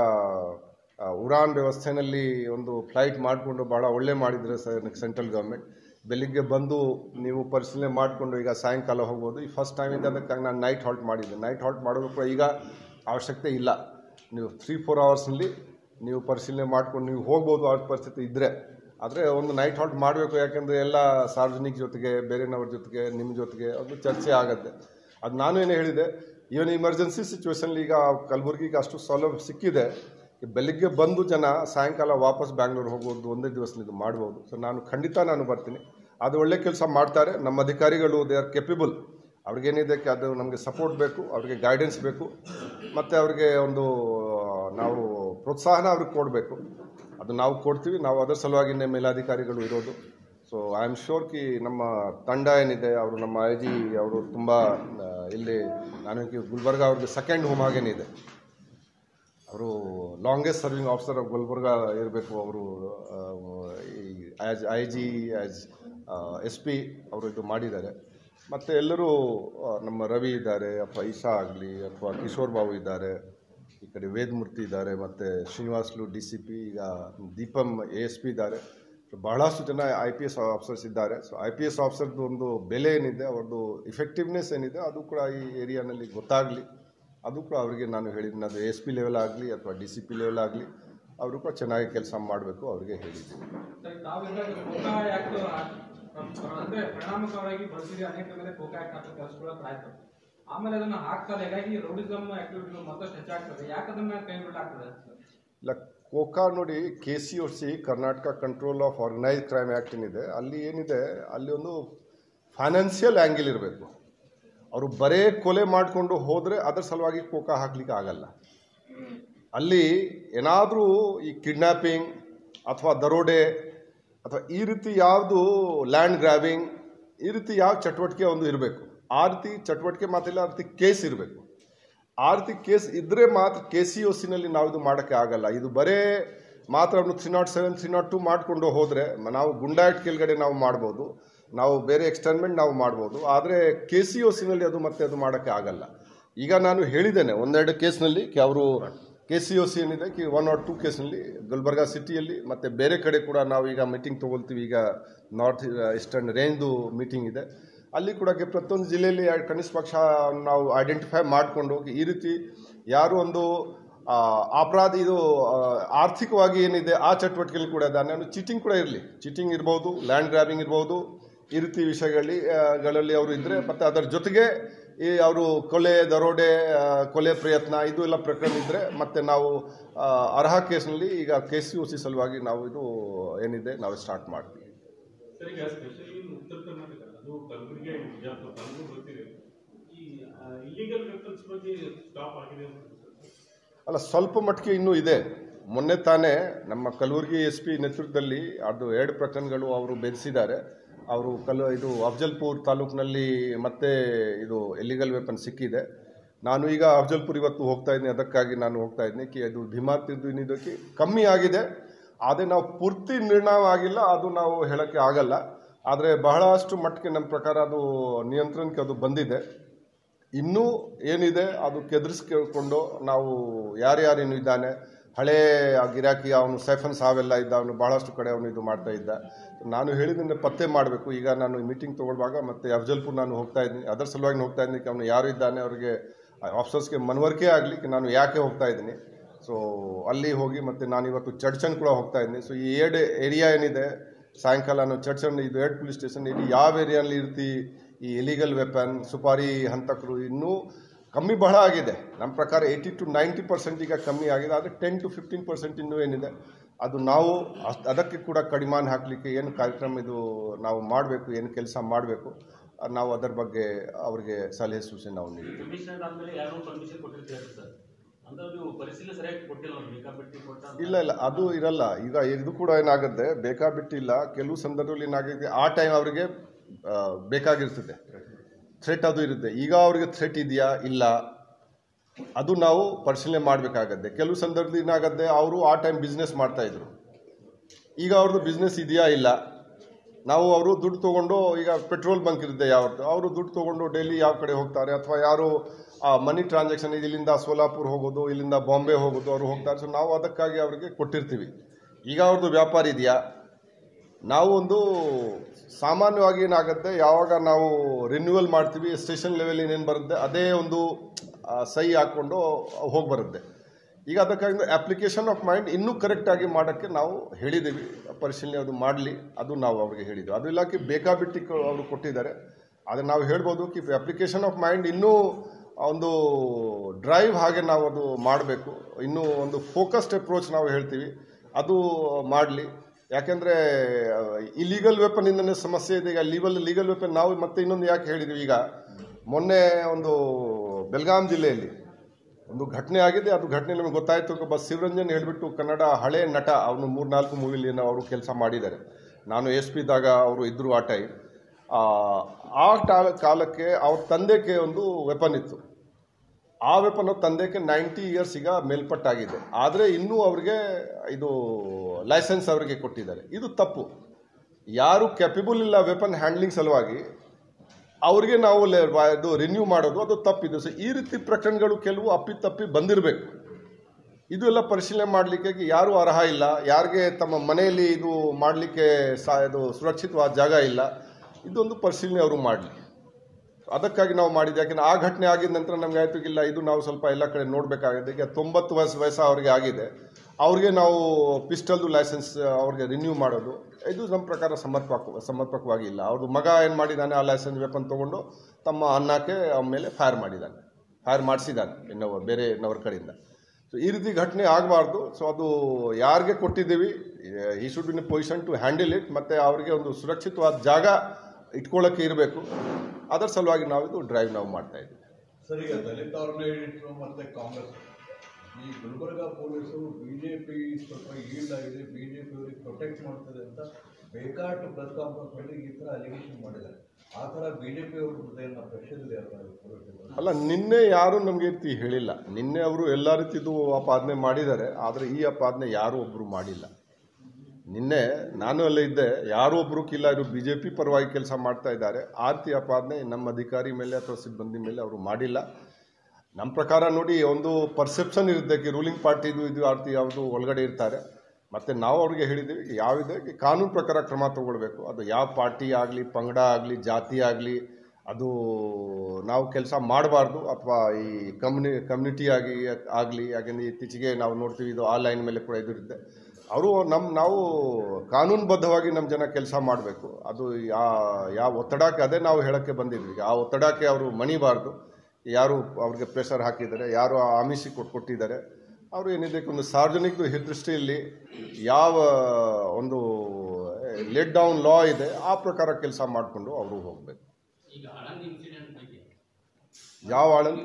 ಉಡಾನ್ ವ್ಯವಸ್ಥೆಯಲ್ಲಿ ಒಂದು ಫ್ಲೈಟ್ ಮಾಡಿಕೊಂಡು ಭಾಳ ಒಳ್ಳೆ ಮಾಡಿದರೆ ಸೆಂಟ್ರಲ್ ಗೌರ್ಮೆಂಟ್. ಬೆಳಿಗ್ಗೆ ಬಂದು ನೀವು ಪರಿಶೀಲನೆ ಮಾಡಿಕೊಂಡು ಈಗ ಸಾಯಂಕಾಲ ಹೋಗ್ಬೋದು. ಈ ಫಸ್ಟ್ ಟೈಮ್ ಇದೆ ಅದಕ್ಕಾಗಿ ನಾನು ನೈಟ್ ಹಾಲ್ಟ್ ಮಾಡಿದ್ದೆ. ನೈಟ್ ಹಾಲ್ಟ್ ಮಾಡೋದು ಕೂಡ ಈಗ ಅವಶ್ಯಕತೆ ಇಲ್ಲ. ನೀವು 3-4 ಅವರ್ಸ್ನಲ್ಲಿ ನೀವು ಪರಿಶೀಲನೆ ಮಾಡ್ಕೊಂಡು ನೀವು ಹೋಗ್ಬೋದು ಆ ಪರಿಸ್ಥಿತಿ ಇದ್ದರೆ. ಆದರೆ ಒಂದು ನೈಟ್ ಹಾಲ್ಟ್ ಮಾಡಬೇಕು, ಯಾಕೆಂದರೆ ಎಲ್ಲ ಸಾರ್ವಜನಿಕ ಜೊತೆಗೆ ಬೇರೆನವ್ರ ಜೊತೆಗೆ ನಿಮ್ಮ ಜೊತೆಗೆ ಅದು ಚರ್ಚೆ ಆಗುತ್ತೆ. ಅದು ನಾನು ಏನು ಹೇಳಿದೆ, ಇವನ್ ಇಮರ್ಜೆನ್ಸಿ ಸಿಚುವೇಶನ್ಲಿ ಈಗ ಕಲಬುರಗಿಗೆ ಅಷ್ಟು ಸೌಲಭ್ಯ ಸಿಕ್ಕಿದೆ, ಬೆಳಿಗ್ಗೆ ಬಂದು ಜನ ಸಾಯಂಕಾಲ ವಾಪಸ್ ಬ್ಯಾಂಗ್ಳೂರು ಹೋಗ್ಬೋದು, ಒಂದೇ ದಿವಸದಲ್ಲಿ ಮಾಡ್ಬೋದು. ಸೊ ನಾನು ಬರ್ತೀನಿ. ಅದು ಒಳ್ಳೆ ಕೆಲಸ ಮಾಡ್ತಾರೆ ನಮ್ಮ ಅಧಿಕಾರಿಗಳು, ದೇ ಆರ್ ಕೆಪಬಲ್. ಅವ್ರಿಗೇನಿದೆ ಅದು ನಮಗೆ ಸಪೋರ್ಟ್ ಬೇಕು, ಅವ್ರಿಗೆ ಗೈಡೆನ್ಸ್ ಬೇಕು, ಮತ್ತು ಅವ್ರಿಗೆ ಒಂದು ನಾವು ಪ್ರೋತ್ಸಾಹನ ಅವ್ರಿಗೆ ಕೊಡಬೇಕು. ಅದು ನಾವು ಕೊಡ್ತೀವಿ. ನಾವು ಅದರ ಸಲುವಾಗಿನೇ ಮೇಲಾಧಿಕಾರಿಗಳು ಇರೋದು. ಸೊ ಐ ಆಮ್ ಶ್ಯೂರ್ ನಮ್ಮ ತಂಡ ಏನಿದೆ ಅವರು ನಮ್ಮ IG ಅವರು ತುಂಬ ಇಲ್ಲಿ ನಾನು ಗುಲ್ಬರ್ಗ ಅವ್ರಿಗೆ ಸೆಕೆಂಡ್ ಹೋಮ್ ಹಾಗೇನಿದೆ. ಅವರು longest serving officer of Gulbarga ಇರಬೇಕು. ಅವರು ಆ್ಯಸ್ IG ಆ್ಯಸ್ SP ಅವರು ಇದು ಮಾಡಿದ್ದಾರೆ. ಮತ್ತು ಎಲ್ಲರೂ ನಮ್ಮ ರವಿ ಇದ್ದಾರೆ, ಅಥವಾ ಈಶಾ ಆಗಲಿ, ಅಥವಾ ಕಿಶೋರ್ ಬಾಬು ಇದ್ದಾರೆ, ಈ ಕಡೆ ವೇದಮೂರ್ತಿ ಇದ್ದಾರೆ, ಮತ್ತು ಶ್ರೀನಿವಾಸ್ಲು DCP, ಈಗ ದೀಪಂ ASP ಇದ್ದಾರೆ. ಬಹಳಷ್ಟು ಜನ IPS ಆಫೀಸರ್ಸ್ ಇದ್ದಾರೆ. ಸೊ IPS ಆಫೀಸರ್ದು ಒಂದು ಬೆಲೆ ಏನಿದೆ, ಅವ್ರದ್ದು ಇಫೆಕ್ಟಿವ್ನೆಸ್ ಏನಿದೆ, ಅದು ಕೂಡ ಈ ಏರಿಯಾನಲ್ಲಿ ಗೊತ್ತಾಗಲಿ. ಅದು ಕೂಡ ಅವರಿಗೆ ನಾನು ಹೇಳಿದ್ದೀನಿ, ಅದು ASP ಲೆವೆಲ್ ಆಗಲಿ ಅಥವಾ DCP ಲೆವೆಲ್ ಆಗಲಿ, ಅವರು ಕೂಡ ಚೆನ್ನಾಗಿ ಕೆಲಸ ಮಾಡಬೇಕು ಅವರಿಗೆ ಹೇಳಿದ್ದೀನಿ. ಪರಿಣಾಮಕಾರಿಯಾಗಿ ಬಳಸಿದ ಅನೇಕ ಮೇಲೆ ಕೋಕಾ ಆಕ್ಟ್ ಹಾಕೋ ಕೆಲಸಗಳ ಆಯ್ತು. ಆಮೇಲೆ ಅದನ್ನು ಹಾಕ್ತಾರೆ, ಹೀಗಾಗಿ ರೌಡಿಸಮ್ ಆಕ್ಟಿವಿಟಿಗಳು ಮತ್ತಷ್ಟು ಹೆಚ್ಚಾಗ್ತದೆ. ಯಾಕೆ ಅದನ್ನ ಕೈ ಬಿಡಲಾಗ್ತದೆ? ಇಲ್ಲ, ಕೋಕಾ ನೋಡಿ, KCOC Karnataka control of organised crime act ಏನಿದೆ, ಅಲ್ಲಿ ಏನಿದೆ, ಅಲ್ಲಿ ಒಂದು ಫೈನಾನ್ಷಿಯಲ್ ಆ್ಯಂಗಲ್ ಇರಬೇಕು. ಅವರು ಬರೇ ಕೊಲೆ ಮಾಡಿಕೊಂಡು ಹೋದರೆ ಅದರ ಸಲುವಾಗಿ ಕೋಕಾ ಹಾಕ್ಲಿಕ್ಕೆ ಆಗಲ್ಲ. ಅಲ್ಲಿ ಏನಾದರೂ ಈ ಕಿಡ್ನ್ಯಾಪಿಂಗ್ ಅಥವಾ ದರೋಡೆ ಅಥವಾ ಈ ರೀತಿ ಯಾವುದು ಲ್ಯಾಂಡ್ ಗ್ರ್ಯಾಬಿಂಗ್, ಈ ರೀತಿ ಯಾವ ಚಟುವಟಿಕೆ ಒಂದು ಇರಬೇಕು. ಆ ರೀತಿ ಚಟುವಟಿಕೆ ಮಾತಿಲ್ಲ, ಆ ರೀತಿ ಕೇಸ್ ಇರಬೇಕು. ಆ ರೀತಿ ಕೇಸ್ ಇದ್ದರೆ ಮಾತ್ರ KCOCನಲ್ಲಿ ನಾವು ಇದು ಮಾಡೋಕ್ಕೆ ಆಗಲ್ಲ. ಇದು ಬರೇ ಮಾತ್ರ ಅವನು 307, 302 ಮಾಡಿಕೊಂಡು ಹೋದರೆ ನಾವು ಗುಂಡಾ ಆಕ್ಟ್ ಕೆಳಗಡೆ ನಾವು ಮಾಡ್ಬೋದು, ನಾವು ಬೇರೆ ಎಕ್ಸ್ಟರ್ನ್ಮೆಂಟ್ ನಾವು ಮಾಡ್ಬೋದು. ಆದರೆ KCOCನಲ್ಲಿ ಅದು ಮತ್ತೆ ಅದು ಮಾಡೋಕ್ಕೆ ಆಗಲ್ಲ. ಈಗ ನಾನು ಹೇಳಿದ್ದೇನೆ ಒಂದೆರಡು ಕೇಸ್ನಲ್ಲಿ ಅವರು KCOC ಏನಿದೆ 1 or 2 ಕೇಸ್ನಲ್ಲಿ ಗುಲ್ಬರ್ಗಾ ಸಿಟಿಯಲ್ಲಿ ಮತ್ತು ಬೇರೆ ಕಡೆ ಕೂಡ ನಾವು ಈಗ ಮೀಟಿಂಗ್ ತೊಗೊಳ್ತೀವಿ. ಈಗ ನಾರ್ತ್ ಈಸ್ಟರ್ನ್ ರೇಂಜ್ದು ಮೀಟಿಂಗ್ ಇದೆ, ಅಲ್ಲಿ ಕೂಡ ಪ್ರತಿಯೊಂದು ಜಿಲ್ಲೆಯಲ್ಲಿ ಕನಿಷ್ಠ ಪಕ್ಷ ನಾವು ಐಡೆಂಟಿಫೈ ಮಾಡಿಕೊಂಡು ಹೋಗಿ ಈ ರೀತಿ ಯಾರು ಒಂದು ಅಪರಾಧ ಇದು ಆರ್ಥಿಕವಾಗಿ ಏನಿದೆ ಆ ಚಟುವಟಿಕೆಗಳು ಕೂಡ ಇದ್ದಾನೆ. ಚೀಟಿಂಗ್ ಕೂಡ ಇರಲಿ, ಚೀಟಿಂಗ್ ಇರ್ಬೋದು, ಲ್ಯಾಂಡ್ ಗ್ರ್ಯಾಬಿಂಗ್ ಇರ್ಬೋದು, ಈ ರೀತಿ ವಿಷಯಗಳಲ್ಲಿ ಅವರು ಇದ್ದರೆ, ಮತ್ತು ಅದರ ಜೊತೆಗೆ ಈ ಅವರು ಕೊಲೆ, ದರೋಡೆ, ಕೊಲೆ ಪ್ರಯತ್ನ ಇದು ಎಲ್ಲ ಪ್ರಕರಣ ಇದ್ದರೆ ಮತ್ತೆ ನಾವು ಅರ್ಹ ಕೇಸ್ನಲ್ಲಿ ಈಗ KCOC ಸಲುವಾಗಿ ನಾವು ಇದು ಏನಿದೆ ನಾವು ಸ್ಟಾರ್ಟ್ ಮಾಡ್ತೀವಿ. ಉತ್ತರ ಕರ್ನಾಟಕ ಅದು ಕಲಬುರಗಿ ಬಿಜಾಪುರ ನಮಗೂ ಗೊತ್ತಿದೆ, ಈ ಇಲ್ಲಿಗಲ್ ವೆಪನ್ಸ್ ಬಗ್ಗೆ ಸ್ಟಾಪ್ ಆಗಿದೆ ಅಲ್ಲ, ಸ್ವಲ್ಪ ಮಟ್ಟಿಗೆ ಇನ್ನೂ ಇದೆ. ಮೊನ್ನೆ ತಾನೇ ನಮ್ಮ ಕಲಬುರಗಿ SP ನೇತೃತ್ವದಲ್ಲಿ ಅದು 2 ಪ್ರಕರಣಗಳು ಅವರು ಬೆದರಿಸಿದ್ದಾರೆ. ಅವರು ಇದು ಅಫಜಲ್ಪುರ್ ತಾಲೂಕಿನಲ್ಲಿ ಮತ್ತೆ ಇದು ಇಲ್ಲಿಗಲ್ ವೆಪನ್ ಸಿಕ್ಕಿದೆ. ನಾನು ಈಗ ಅಫಜಲ್ಪುರ್ ಇವತ್ತು ಹೋಗ್ತಾ ಇದ್ದೀನಿ, ಅದಕ್ಕಾಗಿ ನಾನು ಹೋಗ್ತಾ ಇದ್ದೀನಿ. ಅದು ಭೀಮಾತಿದ್ದು ಇನ್ನಿದ್ದಕ್ಕೆ ಕಮ್ಮಿ ಆಗಿದೆ, ಆದರೆ ನಾವು ಪೂರ್ತಿ ನಿರ್ಣಯ ಆಗಿಲ್ಲ, ಅದು ನಾವು ಹೇಳೋಕ್ಕೆ ಆಗಲ್ಲ. ಆದರೆ ಬಹಳಷ್ಟು ಮಟ್ಟಿಗೆ ನಮ್ಮ ಪ್ರಕಾರ ಅದು ನಿಯಂತ್ರಣಕ್ಕೆ ಅದು ಬಂದಿದೆ. ಇನ್ನೂ ಏನಿದೆ ಅದು ಕೆದರಿಸ್ಕೊಂಡು ನಾವು ಯಾರ್ಯಾರೇನು ಇದ್ದಾನೆ, ಹಳೇ ಗಿರಾಕಿ ಅವನು ಸೈಫನ್ ಸಾವೆಲ್ಲ ಇದ್ದ, ಅವನು ಬಹಳಷ್ಟು ಕಡೆ ಅವನು ಇದು ಮಾಡ್ತಾ ಇದ್ದ. ನಾನು ಹೇಳಿದ್ರೆ ಪತ್ತೆ ಮಾಡಬೇಕು. ಈಗ ನಾನು ಮೀಟಿಂಗ್ ತೊಗೊಳ್ಳುವಾಗ ಮತ್ತು ಅಫಜಲ್ಪುರ್ ನಾನು ಹೋಗ್ತಾ ಇದ್ದೀನಿ, ಅದರ ಸಲುವಾಗಿ ಹೋಗ್ತಾ ಇದ್ದೀನಿ. ಅವನು ಯಾರು ಇದ್ದಾನೆ ಅವರಿಗೆ ಆಫೀಸರ್ಸ್ಗೆ ಮನವರಿಕೆ ಆಗಲಿಕ್ಕೆ ನಾನು ಯಾಕೆ ಹೋಗ್ತಾ ಇದ್ದೀನಿ. ಸೊ ಅಲ್ಲಿ ಹೋಗಿ ಮತ್ತು ನಾನು ಇವತ್ತು ಚಡ್ಚನ್ ಕೂಡ ಹೋಗ್ತಾ ಇದ್ದೀನಿ. ಸೊ ಈ 2 ಏರಿಯಾ ಏನಿದೆ, ಸಾಯಂಕಾಲ ನಾನು ಚಡ್ಚನ್ ಇದು 2 ಪೊಲೀಸ್ ಸ್ಟೇಷನ್ ಇಲ್ಲಿ ಯಾವ ಏರಿಯಲ್ಲಿ ಇರ್ತಿ ಈ ಇಲಿಗಲ್ ವೆಪನ್, ಸುಪಾರಿ ಹಂತಕರು ಇನ್ನೂ ಕಮ್ಮಿ ಬಹಳ ಆಗಿದೆ. ನಮ್ಮ ಪ್ರಕಾರ 80 to 90% ಈಗ ಕಮ್ಮಿ ಆಗಿದೆ. ಆದರೆ 10 to 15% ಇನ್ನೂ ಏನಿದೆ ಅದು ನಾವು ಅದಕ್ಕೆ ಕೂಡ ಕಡಿಮಾನ ಹಾಕಲಿಕ್ಕೆ ಏನು ಕಾರ್ಯಕ್ರಮ ಇದು ನಾವು ಮಾಡಬೇಕು, ಏನು ಕೆಲಸ ಮಾಡಬೇಕು, ನಾವು ಅದರ ಬಗ್ಗೆ ಅವರಿಗೆ ಸಲಹೆ ಸೂಚನೆ ನಾವು ನೀಡ್ತೀವಿ. ಇಲ್ಲ ಅದು ಇರಲ್ಲ. ಈಗ ಇದು ಕೂಡ ಏನಾಗುತ್ತೆ, ಬೇಕಾಬಿಟ್ಟಿಲ್ಲ. ಕೆಲವು ಸಂದರ್ಭದಲ್ಲಿ ಏನಾಗುತ್ತೆ, ಆ ಟೈಮ್ ಅವರಿಗೆ ಬೇಕಾಗಿರ್ತದೆ, ಥ್ರೆಟ್ ಅದು ಇರುತ್ತೆ. ಈಗ ಅವ್ರಿಗೆ ಥ್ರೆಟ್ ಇದೆಯಾ ಇಲ್ಲ ಅದು ನಾವು ಪರಿಶೀಲನೆ ಮಾಡಬೇಕಾಗತ್ತೆ. ಕೆಲವು ಸಂದರ್ಭದಲ್ಲಿ ಏನಾಗುತ್ತೆ, ಅವರು ಆ ಟೈಮ್ ಬಿಸ್ನೆಸ್ ಮಾಡ್ತಾಯಿದ್ರು, ಈಗ ಅವ್ರದ್ದು ಬಿಸ್ನೆಸ್ ಇದೆಯಾ ಇಲ್ಲ. ನಾವು ಅವರು ದುಡ್ಡು ತೊಗೊಂಡು, ಈಗ ಪೆಟ್ರೋಲ್ ಬಂಕ್ ಇರುತ್ತೆ ಯಾವತ್ತು, ಅವರು ದುಡ್ಡು ತೊಗೊಂಡು ಡೈಲಿ ಯಾವ ಕಡೆ ಹೋಗ್ತಾರೆ, ಅಥವಾ ಯಾರು ಮನಿ ಟ್ರಾನ್ಸಾಕ್ಷನ್ ಇಲ್ಲಿಂದ ಸೋಲಾಪುರ್ ಹೋಗೋದು, ಇಲ್ಲಿಂದ ಬಾಂಬೆ ಹೋಗೋದು, ಅವರು ಹೋಗ್ತಾರೆ. ಸೊ ನಾವು ಅದಕ್ಕಾಗಿ ಅವರಿಗೆ ಕೊಟ್ಟಿರ್ತೀವಿ. ಈಗ ಅವ್ರದ್ದು ವ್ಯಾಪಾರ ಇದೆಯಾ. ನಾವು ಒಂದು ಸಾಮಾನ್ಯವಾಗಿ ಏನಾಗುತ್ತೆ, ಯಾವಾಗ ನಾವು ರಿನ್ಯೂವಲ್ ಮಾಡ್ತೀವಿ ಸ್ಟೇಷನ್ ಲೆವೆಲ್ ಏನೇನು ಬರುತ್ತೆ ಅದೇ ಒಂದು ಸಹಿ ಹಾಕ್ಕೊಂಡು ಹೋಗಿ ಬರುತ್ತೆ. ಈಗ ಅದಕ್ಕಾಗಿ ಅಪ್ಲಿಕೇಶನ್ ಆಫ್ ಮೈಂಡ್ ಇನ್ನೂ ಕರೆಕ್ಟಾಗಿ ಮಾಡೋಕ್ಕೆ ನಾವು ಹೇಳಿದ್ದೀವಿ, ಪರಿಶೀಲನೆ ಅದು ಮಾಡಲಿ, ಅದು ನಾವು ಅವ್ರಿಗೆ ಹೇಳಿದ್ದೀವಿ. ಅದು ಇಲಾಖೆ ಬೇಕಾಬಿಟ್ಟಿ ಅವರು ಕೊಟ್ಟಿದ್ದಾರೆ. ಆದರೆ ನಾವು ಹೇಳ್ಬೋದು ಕಿ ಅಪ್ಲಿಕೇಶನ್ ಆಫ್ ಮೈಂಡ್ ಇನ್ನೂ ಒಂದು ಡ್ರೈವ್ ಹಾಗೆ ನಾವು ಅದು ಮಾಡಬೇಕು. ಇನ್ನೂ ಒಂದು ಫೋಕಸ್ಡ್ ಅಪ್ರೋಚ್ ನಾವು ಹೇಳ್ತೀವಿ, ಅದು ಮಾಡಲಿ. ಯಾಕೆಂದರೆ ಇಲೀಗಲ್ ವೆಪನ್ನಿಂದನೇ ಸಮಸ್ಯೆ ಇದೆ. ಈಗ ಲೀಗಲ್ ವೆಪನ್ ನಾವು ಮತ್ತೆ ಇನ್ನೊಂದು ಯಾಕೆ ಹೇಳಿದ್ದೀವಿ, ಈಗ ಮೊನ್ನೆ ಒಂದು ಬೆಳಗಾಂ ಜಿಲ್ಲೆಯಲ್ಲಿ ಒಂದು ಘಟನೆ ಆಗಿದೆ. ಅದು ಘಟನೆ ನಮಗೆ ಗೊತ್ತಾಯಿತು. ಒಬ್ಬ ಶಿವರಂಜನ್ ಹೇಳಿಬಿಟ್ಟು ಕನ್ನಡ ಹಳೆ ನಟ, ಅವನು 3-4 ಮೂವಿಲಿ ಅವರು ಕೆಲಸ ಮಾಡಿದ್ದಾರೆ. ನಾನು SP ಇದ್ದಾಗ ಅವರು ಇದ್ದರು ಆ ಟೈಮ್. ಆ ಕಾಲಕ್ಕೆ ಅವ್ರ ತಂದೆಗೆ ಒಂದು ವೆಪನ್ ಇತ್ತು. ಆ ವೆಪನ್ ತಂದೆಗೆ 90 years ಈಗ ಮೇಲ್ಪಟ್ಟಾಗಿದೆ. ಆದರೆ ಇನ್ನೂ ಅವ್ರಿಗೆ ಇದು ಲೈಸೆನ್ಸ್ ಅವರಿಗೆ ಕೊಟ್ಟಿದ್ದಾರೆ. ಇದು ತಪ್ಪು. ಯಾರು ಕ್ಯಾಪಬಲ್ ಇಲ್ಲ ವೆಪನ್ ಹ್ಯಾಂಡ್ಲಿಂಗ್ ಸಲುವಾಗಿ ಅವ್ರಿಗೆ ನಾವು ಇದು ರಿನ್ಯೂ ಮಾಡೋದು ಅದು ತಪ್ಪಿದೆ. ಸೊ ಈ ರೀತಿ ಪ್ರಕರಣಗಳು ಕೆಲವು ಅಪ್ಪಿತಪ್ಪಿ ಬಂದಿರಬೇಕು. ಇದು ಎಲ್ಲ ಪರಿಶೀಲನೆ ಮಾಡಲಿಕ್ಕೆ ಯಾರೂ ಅರ್ಹ ಇಲ್ಲ, ಯಾರಿಗೆ ತಮ್ಮ ಮನೆಯಲ್ಲಿ ಇದು ಮಾಡಲಿಕ್ಕೆ ಇದು ಸುರಕ್ಷಿತವಾದ ಜಾಗ ಇಲ್ಲ, ಇದೊಂದು ಪರಿಶೀಲನೆ ಅವರು ಮಾಡಲಿ. ಅದಕ್ಕಾಗಿ ನಾವು ಮಾಡಿದ್ದು. ಯಾಕೆಂದರೆ ಆ ಘಟನೆ ಆಗಿದ ನಂತರ ನಮ್ಗೆ ಆಯಿತು ಇಲ್ಲ, ಇದು ನಾವು ಸ್ವಲ್ಪ ಎಲ್ಲ ಕಡೆ ನೋಡಬೇಕಾಗಿದೆ. ಈಗ 90 ವಯಸ್ಸು ಅವರಿಗೆ ಆಗಿದೆ, ಅವ್ರಿಗೆ ನಾವು ಪಿಸ್ಟಲ್ದು ಲೈಸೆನ್ಸ್ ಅವ್ರಿಗೆ ರಿನ್ಯೂ ಮಾಡೋದು ಇದು ನಮ್ಮ ಪ್ರಕಾರ ಸಮರ್ಪಕವಾಗಿ ಇಲ್ಲ. ಅವ್ರದ್ದು ಮಗ ಏನು ಮಾಡಿದ್ದಾನೆ, ಆ ಲೈಸೆನ್ಸ್ ವೆಪನ್ ತೊಗೊಂಡು ತಮ್ಮ ಅನ್ನಕ್ಕೆ ಮೇಲೆ ಫೈರ್ ಮಾಡಿಸಿದ್ದಾನೆ ಬೇರೆನವ್ರ ಕಡೆಯಿಂದ. ಸೊ ಈ ರೀತಿ ಘಟನೆ ಆಗಬಾರ್ದು. ಸೊ ಅದು ಯಾರಿಗೆ ಕೊಟ್ಟಿದ್ದೀವಿ, ಈ should be in position to handle it, ಮತ್ತು ಅವರಿಗೆ ಒಂದು ಸುರಕ್ಷಿತವಾದ ಜಾಗ ಇಟ್ಕೊಳ್ಳೋಕ್ಕೆ ಇರಬೇಕು. ಅದರ ಸಲುವಾಗಿ ನಾವು ಇದು ಡ್ರೈವ್ ನಾವು ಮಾಡ್ತಾ ಇದ್ದೀವಿ. ಸರ್, ಈಗ ದಲಿತ ಆರ್ಗನೈಸೇಷನ್ ಮತ್ತು ಕಾಂಗ್ರೆಸ್ ಈ ಗುಲ್ಬರ್ಗಾ ಪೊಲೀಸರು ಬಿಜೆಪಿ ಸ್ವಲ್ಪ ಈಲ್ಡ್ ಆಗಿದೆ, ಬಿಜೆಪಿ ಅವರಿಗೆ ಪ್ರೊಟೆಕ್ಟ್ ಮಾಡ್ತದೆ ಅಂತ ಬೇಕಾಟು ಪ್ರೆಸ್ ಕಾನ್ಫರೆನ್ಸ್ ಮಾಡಿ ಈ ಥರ ಅಲಿಗೇಷನ್ ಮಾಡಿದ್ದಾರೆ. ಆ ಥರ ಬಿಜೆಪಿ ಅವ್ರದ್ದು ಪ್ರೆಷರ್ ಇದೆ ಅಲ್ಲ, ನಿನ್ನೆ ಯಾರು ನಮಗೆ ರೀತಿ ಹೇಳಿಲ್ಲ. ನಿನ್ನೆ ಅವರು ಎಲ್ಲ ರೀತಿದು ಆಪಾದನೆ ಮಾಡಿದ್ದಾರೆ, ಆದರೆ ಈ ಆಪಾದನೆ ಯಾರೂ ಒಬ್ಬರು ಮಾಡಿಲ್ಲ. ನಿನ್ನೆ ನಾನು ಅಲ್ಲೇ ಇದ್ದೆ, ಯಾರೂ ಒಬ್ಬರು ಇಲ್ಲ, ಇವರು ಬಿಜೆಪಿ ಪರವಾಗಿ ಕೆಲಸ ಮಾಡ್ತಾ ಇದ್ದಾರೆ, ಆ ರೀತಿ ಆಪಾದನೆ ನಮ್ಮ ಅಧಿಕಾರಿ ಮೇಲೆ ಅಥವಾ ಸಿಬ್ಬಂದಿ ಮೇಲೆ ಅವರು ಮಾಡಿಲ್ಲ. ನಮ್ಮ ಪ್ರಕಾರ ನೋಡಿ, ಒಂದು ಪರ್ಸೆಪ್ಷನ್ ಇರುತ್ತೆ ರೂಲಿಂಗ್ ಪಾರ್ಟಿದು ಇದು ಆ ರೀತಿ ಯಾವುದು ಒಳಗಡೆ ಇರ್ತಾರೆ. ಮತ್ತು ನಾವು ಅವ್ರಿಗೆ ಹೇಳಿದ್ದೀವಿ, ಯಾವುದೇ ಕಾನೂನು ಪ್ರಕಾರ ಕ್ರಮ ತಗೊಳ್ಬೇಕು. ಅದು ಯಾವ ಪಾರ್ಟಿ ಆಗಲಿ, ಪಂಗಡ ಆಗಲಿ, ಜಾತಿ ಆಗಲಿ, ಅದು ನಾವು ಕೆಲಸ ಮಾಡಬಾರ್ದು. ಅಥವಾ ಈ ಕಮ್ಯುನಿಟಿ ಆಗಲಿ, ಯಾಕೆಂದರೆ ಇತ್ತೀಚೆಗೆ ನಾವು ನೋಡ್ತೀವಿ ಇದು ಆನ್ಲೈನ್ ಮೇಲೆ ಕೂಡ ಇದಿರುತ್ತೆ. ಅವರು ನಾವು ಕಾನೂನುಬದ್ಧವಾಗಿ ನಮ್ಮ ಜನ ಕೆಲಸ ಮಾಡಬೇಕು. ಅದು ಯಾವ ಒತ್ತಡಕ್ಕೆ, ಅದೇ ನಾವು ಹೇಳೋಕ್ಕೆ ಬಂದಿದ್ವಿ. ಆ ಒತ್ತಡಕ್ಕೆ ಅವರು ಮಣಿಬಾರ್ದು. ಯಾರು ಅವ್ರಿಗೆ ಪ್ರೆಷರ್ ಹಾಕಿದ್ದಾರೆ, ಯಾರು ಆಮಿಷ ಕೊಟ್ಟಿದ್ದಾರೆ, ಅವರು ಏನಿದೆ ಒಂದು ಸಾರ್ವಜನಿಕ ಹಿತದೃಷ್ಟಿಯಲ್ಲಿ ಯಾವ ಒಂದು ಲೆಟ್ ಡೌನ್ ಲಾ ಇದೆ ಆ ಪ್ರಕಾರ ಕೆಲಸ ಮಾಡಿಕೊಂಡು ಅವರು ಹೋಗಬೇಕು. ಯಾವ ಆಳಂದ್?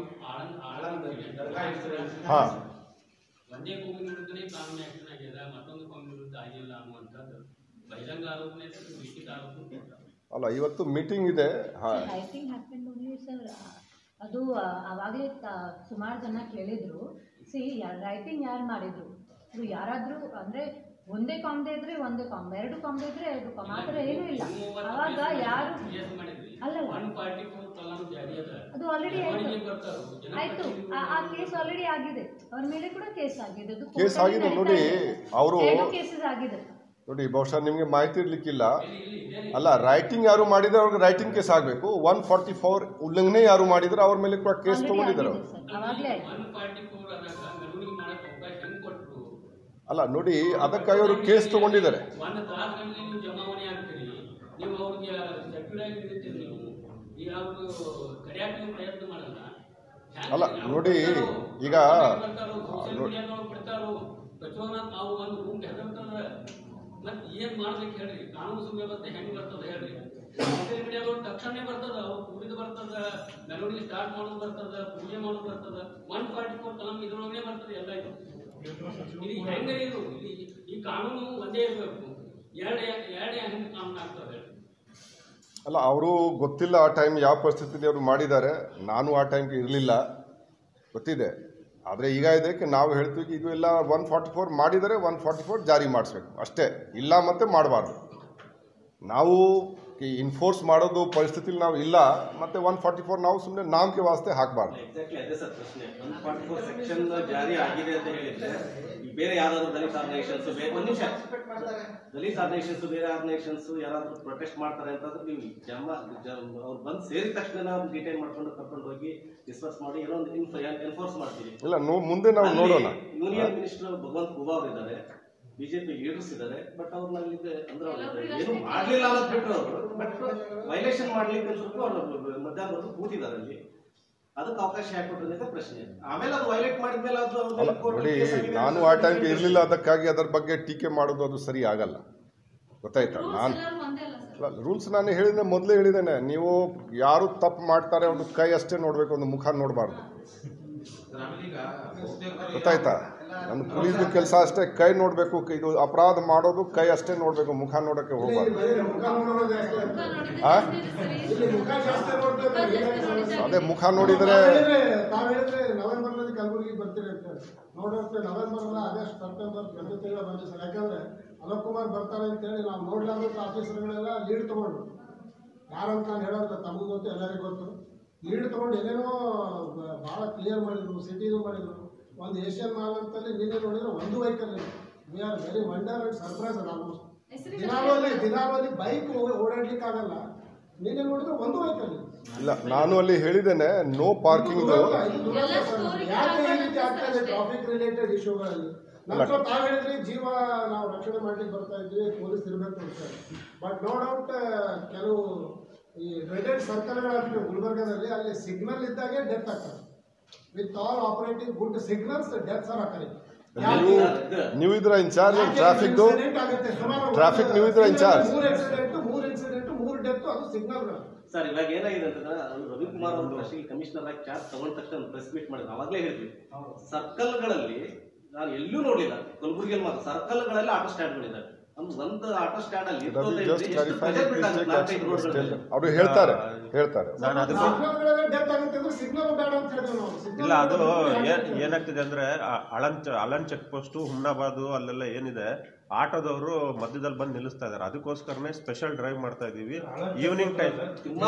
ಹಾಂ, ಒಂದೇ ಕೋಮಿನ ವಿರುದ್ಧನೇ ಕಾನೂನು ಆಕ್ಷನ್ ಆಗಿದೆ, ಮತ್ತೊಂದು ಕೋಮಿನ ವಿರುದ್ಧ ಆಗಿಲ್ಲ ಅನ್ನುವಂಥದ್ದು ಬಹಿರಂಗ ಆರೋಪನೆ, ಲಿಖಿತ ಆರೋಪ ಅಲ್ಲ. ಇವತ್ತು ಮೀಟಿಂಗ್ ಇದೆ. ಅದು ಅವಾಗಲೇ ಸುಮಾರು ಜನ ಕೇಳಿದ್ರು, ರೈಟಿಂಗ್ ಯಾರು ಮಾಡಿದ್ರು, ಅದು ಯಾರಾದರೂ ಅಂದರೆ ಒಂದೇ ಕಾಮ್ದೆ ಇದ್ರೆ ಒಂದೇ ಕಾಮ್, ಎರಡು ಕಾಮ್ದೆ ಇದ್ರೆ ಎರಡು ಕಾಮ್, ಆ ಥರ ಏನೂ ಇಲ್ಲ. ಅವಾಗ ಯಾರು ಅಲ್ಲ, ಅದು ಆಲ್ರೆಡಿ ಆಯ್ತು, ಆ ಕೇಸ್ ಆಲ್ರೆಡಿ ಆಗಿದೆ, ಅವ್ರ ಮೇಲೆ ಕೂಡ ಕೇಸ್ ಆಗಿದೆ. ಕೇಸ್ ಆಗಿದೆ ನೋಡಿ, ಅವರು ಕೇಸಸ್ ಆಗಿದೆ ನೋಡಿ. ಬಹುಶಃ ನಿಮಗೆ ಮಾಹಿತಿ ಇರ್ಲಿಕ್ಕಿಲ್ಲ. ಅಲ್ಲ, ರೈಟಿಂಗ್ ಯಾರು ಮಾಡಿದ್ರೆ ಅವ್ರಿಗೆ ರೈಟಿಂಗ್ ಕೇಸ್ ಆಗಬೇಕು. 144 ಉಲ್ಲಂಘನೆ ಯಾರು ಮಾಡಿದ್ರೆ ಅವ್ರ ಮೇಲೆ ಕೂಡ ಕೇಸ್ ತಗೊಂಡಿದ್ದಾರೆ. ಅಲ್ಲ ನೋಡಿ, ಅದಕ್ಕಾಗಿ ಅವರು ಕೇಸ್ ತಗೊಂಡಿದ್ದಾರೆ. ಅಲ್ಲ ನೋಡಿ, ಈಗ ಮತ್ತೆ ಏನ್ ಮಾಡ್ಬೇಕು ಹೇಳ್ರಿ, ಕಾನೂನು ಸುವ್ಯವಸ್ಥೆ ಹೆಂಗ್ ಬರ್ತದ ಹೇಳ್ರಿ. ಸೋಷಿಯಲ್ ಮೀಡಿಯಾದವ್ರು ತಕ್ಷಣ ಬರ್ತದ, ಅವ್ರು ಕುಡಿದು ಬರ್ತದ, ಮೆರವಣಿಗೆ ಸ್ಟಾರ್ಟ್ ಮಾಡೋದು ಬರ್ತದ, ಪೂಜೆ ಮಾಡೋದು ಬರ್ತದ, 144 ಕಲಂ ಇದ್ರೊಳಗೆ ಬರ್ತದೆ ಎಲ್ಲ. ಇದು ಹೆಂಗ ಇದು ಈ ಕಾನೂನು ಒಂದೇ ಇರಬೇಕು, ಎರಡೇ ಹೆಂಗ್ ಕಾನೂನು ಆಗ್ತದೆ. ಅಲ್ಲ, ಅವರು ಗೊತ್ತಿಲ್ಲ ಆ ಟೈಮ್ ಯಾವ ಪರಿಸ್ಥಿತಿಯಲ್ಲಿ ಅವರು ಮಾಡಿದ್ದಾರೆ. ನಾನು ಆ ಟೈಮ್ಗೆ ಇರಲಿಲ್ಲ, ಗೊತ್ತಿದೆ. ಆದರೆ ಈಗ ಇದಕ್ಕೆ ನಾವು ಹೇಳ್ತೀವಿ, ಇದು ಎಲ್ಲ 144 ಮಾಡಿದರೆ 144 ಜಾರಿ ಮಾಡಿಸ್ಬೇಕು ಅಷ್ಟೇ, ಇಲ್ಲ ಮತ್ತೆ ಮಾಡಬಾರ್ದು. ನಾವು ಇನ್ಫೋರ್ಸ್ ಮಾಡೋದು ಪರಿಸ್ಥಿತಿಲಿ ನಾವು ಇಲ್ಲ, ಮತ್ತೆ 144 ನಾವು ಸುಮ್ಮನೆ ನಾಮಕೆ ವಾಸ್ತೆ ಹಾಕಬಾರ್ದು. ಎಕ್ಸಾಕ್ಟ್ಲಿ ಅದೇ ಸರ್ ಪ್ರಶ್ನೆ. 144 ಸೆಕ್ಷನ್ ಜಾರಿ ಆಗಿದೆ ಅಂತ ಹೇಳಿದ್ರೆ ಬೇರೆ ಯಾರಾದ್ರೂ ದಲಿತ ಆರ್ಗನೈಸೇಷನ್ಸ್, ಒಂದು ನಿಮಿಷ, ದಲಿತ ಆರ್ಗನೈಸೇಷನ್ಸ್, ಬೇರೆ ಆರ್ಗನೈಸೇಷನ್ಸ್ ಯಾರಾದ್ರೂ ಪ್ರೊಟೆಸ್ಟ್ ಮಾಡ್ತಾರೆ ಅಂತಂದ್ರೆ ನೀವು ಅವ್ರು ಬಂದು ಸೇರಿದ ತಕ್ಷಣ ನಾವು ಡಿಟೈನ್ ಮಾಡ್ಕೊಂಡು ಕರ್ಕೊಂಡು ಹೋಗಿ ಡಿಸ್ಕಸ್ ಮಾಡಿ ಏನೋ ಒಂದು ಎನ್ಫೋರ್ಸ್ ಮಾಡ್ತೀವಿ. ಇಲ್ಲ, ಮುಂದೆ ನಾವು ನೋಡೋಣ. ಯೂನಿಯನ್ ಮಿನಿಸ್ಟರ್ ಭಗವಂತ ಖೂಬಾ ಅವರು ಇದ್ದಾರೆ, ಬಿಜೆಪಿ ಲೀಡರ್ಸ್ ಇದ್ದಾರೆ, ಬಟ್ ಅವ್ರಲ್ಲಿ ಅಂದ್ರೆ ಏನು ಮಾಡ್ಲಿಲ್ಲ ಅನ್ನೋದು ಬಿಟ್ಟರು ಅವರು. ಬಟ್ ವೈಲೇಷನ್ ಮಾಡ್ಲಿಕ್ಕೆ ಅನ್ಸುತ್ತೆ ಅವ್ರು ಮಧ್ಯಾಹ್ನ ಕೂತಿದ್ದಾರೆ ಅಲ್ಲಿ. ಅದಕ್ಕೆ ಅವಕಾಶ ಹಾಕೊಟ್ಟಿದೆ ಪ್ರಶ್ನೆ. ಆಮೇಲೆ ಅದು ವೈಲೇಟ್ ಮಾಡಿದ್ಮೇಲೆ ಅದು ನೋಡಿ, ನಾನು ಆ ಟೈಮ್ಗೆ ಇರಲಿಲ್ಲ, ಅದಕ್ಕಾಗಿ ಅದರ ಬಗ್ಗೆ ಟೀಕೆ ಮಾಡೋದು ಅದು ಸರಿ ಆಗಲ್ಲ. ಗೊತ್ತಾಯ್ತಾ? ರೂಲ್ಸ್ ನಾನು ಹೇಳಿದೆ, ಮೊದಲೇ ಹೇಳಿದ್ದೇನೆ, ನೀವು ಯಾರು ತಪ್ಪು ಮಾಡ್ತಾರೆ ಒಂದು ಕೈ ಅಷ್ಟೇ ನೋಡಬೇಕು, ಒಂದು ಮುಖ ನೋಡಬಾರ್ದು. ಗೊತ್ತಾಯ್ತಾ? ನನ್ನ ಪೊಲೀಸ್ ಕೆಲಸ ಅಷ್ಟೇ, ಕೈ ನೋಡಬೇಕು. ಇದು ಅಪರಾಧ ಮಾಡೋದು ಕೈ ಅಷ್ಟೇ ನೋಡಬೇಕು, ಮುಖ ನೋಡೋಕ್ಕೆ ಹೋಗಬಾರ್ದು. ಅದೇ ಮುಖ ನೋಡಿದರೆ ನವೆಂಬರ್ನಲ್ಲಿ ಕಲಬುರಗಿ ಬರ್ತೀರಿ ಅಂತ ನೋಡುತ್ತೆ. ನವೆಂಬರ್ ಆಗಸ್ಟ್ ಸೆಪ್ಟೆಂಬರ್ 2 ತಿಂಗಳ ಬಂದಿದೆ ಸರ್. ಯಾಕಂದ್ರೆ ಅಲೋಕ್ ಕುಮಾರ್ ಬರ್ತಾರೆ ಅಂತೇಳಿ ನಾವು ನೋಡ್ಲಾರ್ದು ಆಫೀಸರ್ಗಳೆಲ್ಲ ಲೀಡ್ ತಗೊಂಡು, ಯಾರಂತ ನಾನು ಹೇಳೋದಿಲ್ಲ, ತಮಗೂ ಗೊತ್ತು, ಎಲ್ಲರಿಗೂ ಗೊತ್ತು, ಲೀಡ್ ತಗೊಂಡು ಏನೇನೋ ಭಾಳ ಕ್ಲಿಯರ್ ಮಾಡಿದ್ರು, ಸಿಟಿದು ಮಾಡಿದ್ರು, ಒಂದು ಏಷ್ಯನ್ ಮಾಲ್ ಅಂತಲ್ಲಿ ನಿನ್ನೆ ನೋಡಿದ್ರೆ ಒಂದು ವೆಹಿಕಲ್ ಇಲ್ಲ. We are very wonder and surprise almost. ದಿನಾವಲ್ಲಿ ಬೈಕ್ ಓಡಾಡ್ಲಿಕ್ಕೆ ಆಗಲ್ಲ. ನಿನ್ನೆ ನೋಡಿದ್ರೆ ಒಂದು ವೆಹಿಕಲ್ ಇಲ್ಲ. ನಾನು ಅಲ್ಲಿ ಹೇಳಿದ್ದೇನೆ ನೋ ಪಾರ್ಕಿಂಗ್. ಯಾಕೆ ಈ ರೀತಿ ಆಗ್ತಾ ಇದೆ ಟ್ರಾಫಿಕ್ ರಿಲೇಟೆಡ್ ಇಶ್ಯೂಗಳಲ್ಲಿ? ನಂತರ ತಾವು ಹೇಳಿದ್ರಿ ಜೀವ ನಾವು ರಕ್ಷಣೆ ಮಾಡ್ಲಿಕ್ಕೆ ಬರ್ತಾ ಇದ್ವಿ, ಪೊಲೀಸ್ ಇರಬೇಕು ಅಂತ. ಬಟ್ ನೋ ಡೌಟ್ ಕೆಲವು ಈ ರೆಡೆಡ್ ಸರ್ಕಲ್ಗಳಾಗ್ತವೆ ಗುಲ್ಬರ್ಗಾದಲ್ಲಿ, ಅಲ್ಲಿ ಸಿಗ್ನಲ್ ಇದ್ದಾಗೆ ಡೆತ್ ಆಗ್ತದೆ. With all operating good signals deaths are occurring. ನೀವು ಇದ್ರ ಇನ್ಚಾರ್ಜ್ ಟ್ರಾಫಿಕ್ ನೀವು ಇದ್ರ ಇನ್ಚಾರ್ಜ್. ಮೂರು ಡೆತ್ ಅದು ಸಿಗ್ನಲ್ಗಳು. ಸರ್ ಇವಾಗ ಏನಾಗಿದೆ ಅಂತಂದ್ರೆ ರವಿಕುಮಾರ್ ಅವರು ಅಷ್ಟೇ ಕಮಿಷನರ್ ಆಗಿ ಚಾರ್ಜ್ ತಗೊಂಡ ತಕ್ಷಣ ಪ್ರೆಸ್ ಮೀಟ್ ಮಾಡಿದ್ರು. ಅವಾಗಲೇ ಹೇಳಿದ್ವಿ ಸರ್ಕಲ್ಗಳಲ್ಲಿ ನಾನು ಎಲ್ಲೂ ನೋಡಲಿಲ್ಲ, ಕಲಬುರಗಿಯಲ್ಲಿ ಮಾತ್ರ ಸರ್ಕಲ್ಗಳಲ್ಲಿ ಆಟೋ ಸ್ಟ್ಯಾಂಡ್ಗಳಿದ್ದಾರೆ. ಒಂದು ಆಟೋ ಸ್ಟ್ಯಾಂಡ್ ಅಲ್ಲಿ ಅವರು ಹೇಳ್ತಾರೆ ಇಲ್ಲ. ಅದು ಏನಾಗ್ತಿದೆ ಅಂದ್ರೆ ಅಲನ್ ಚೆಕ್ ಪೋಸ್ಟ್ ಹುಮ್ನಾಬಾದು ಅಲ್ಲೆಲ್ಲ ಏನಿದೆ, ಆಟೋದವರು ಮಧ್ಯದಲ್ಲಿ ಬಂದು ನಿಲ್ಲಿಸ್ತಾ ಇದಾರೆ. ಅದಕ್ಕೋಸ್ಕರನೇ ಸ್ಪೆಷಲ್ ಡ್ರೈವ್ ಮಾಡ್ತಾ ಇದೀವಿ ಈವ್ನಿಂಗ್ ಟೈಮ್.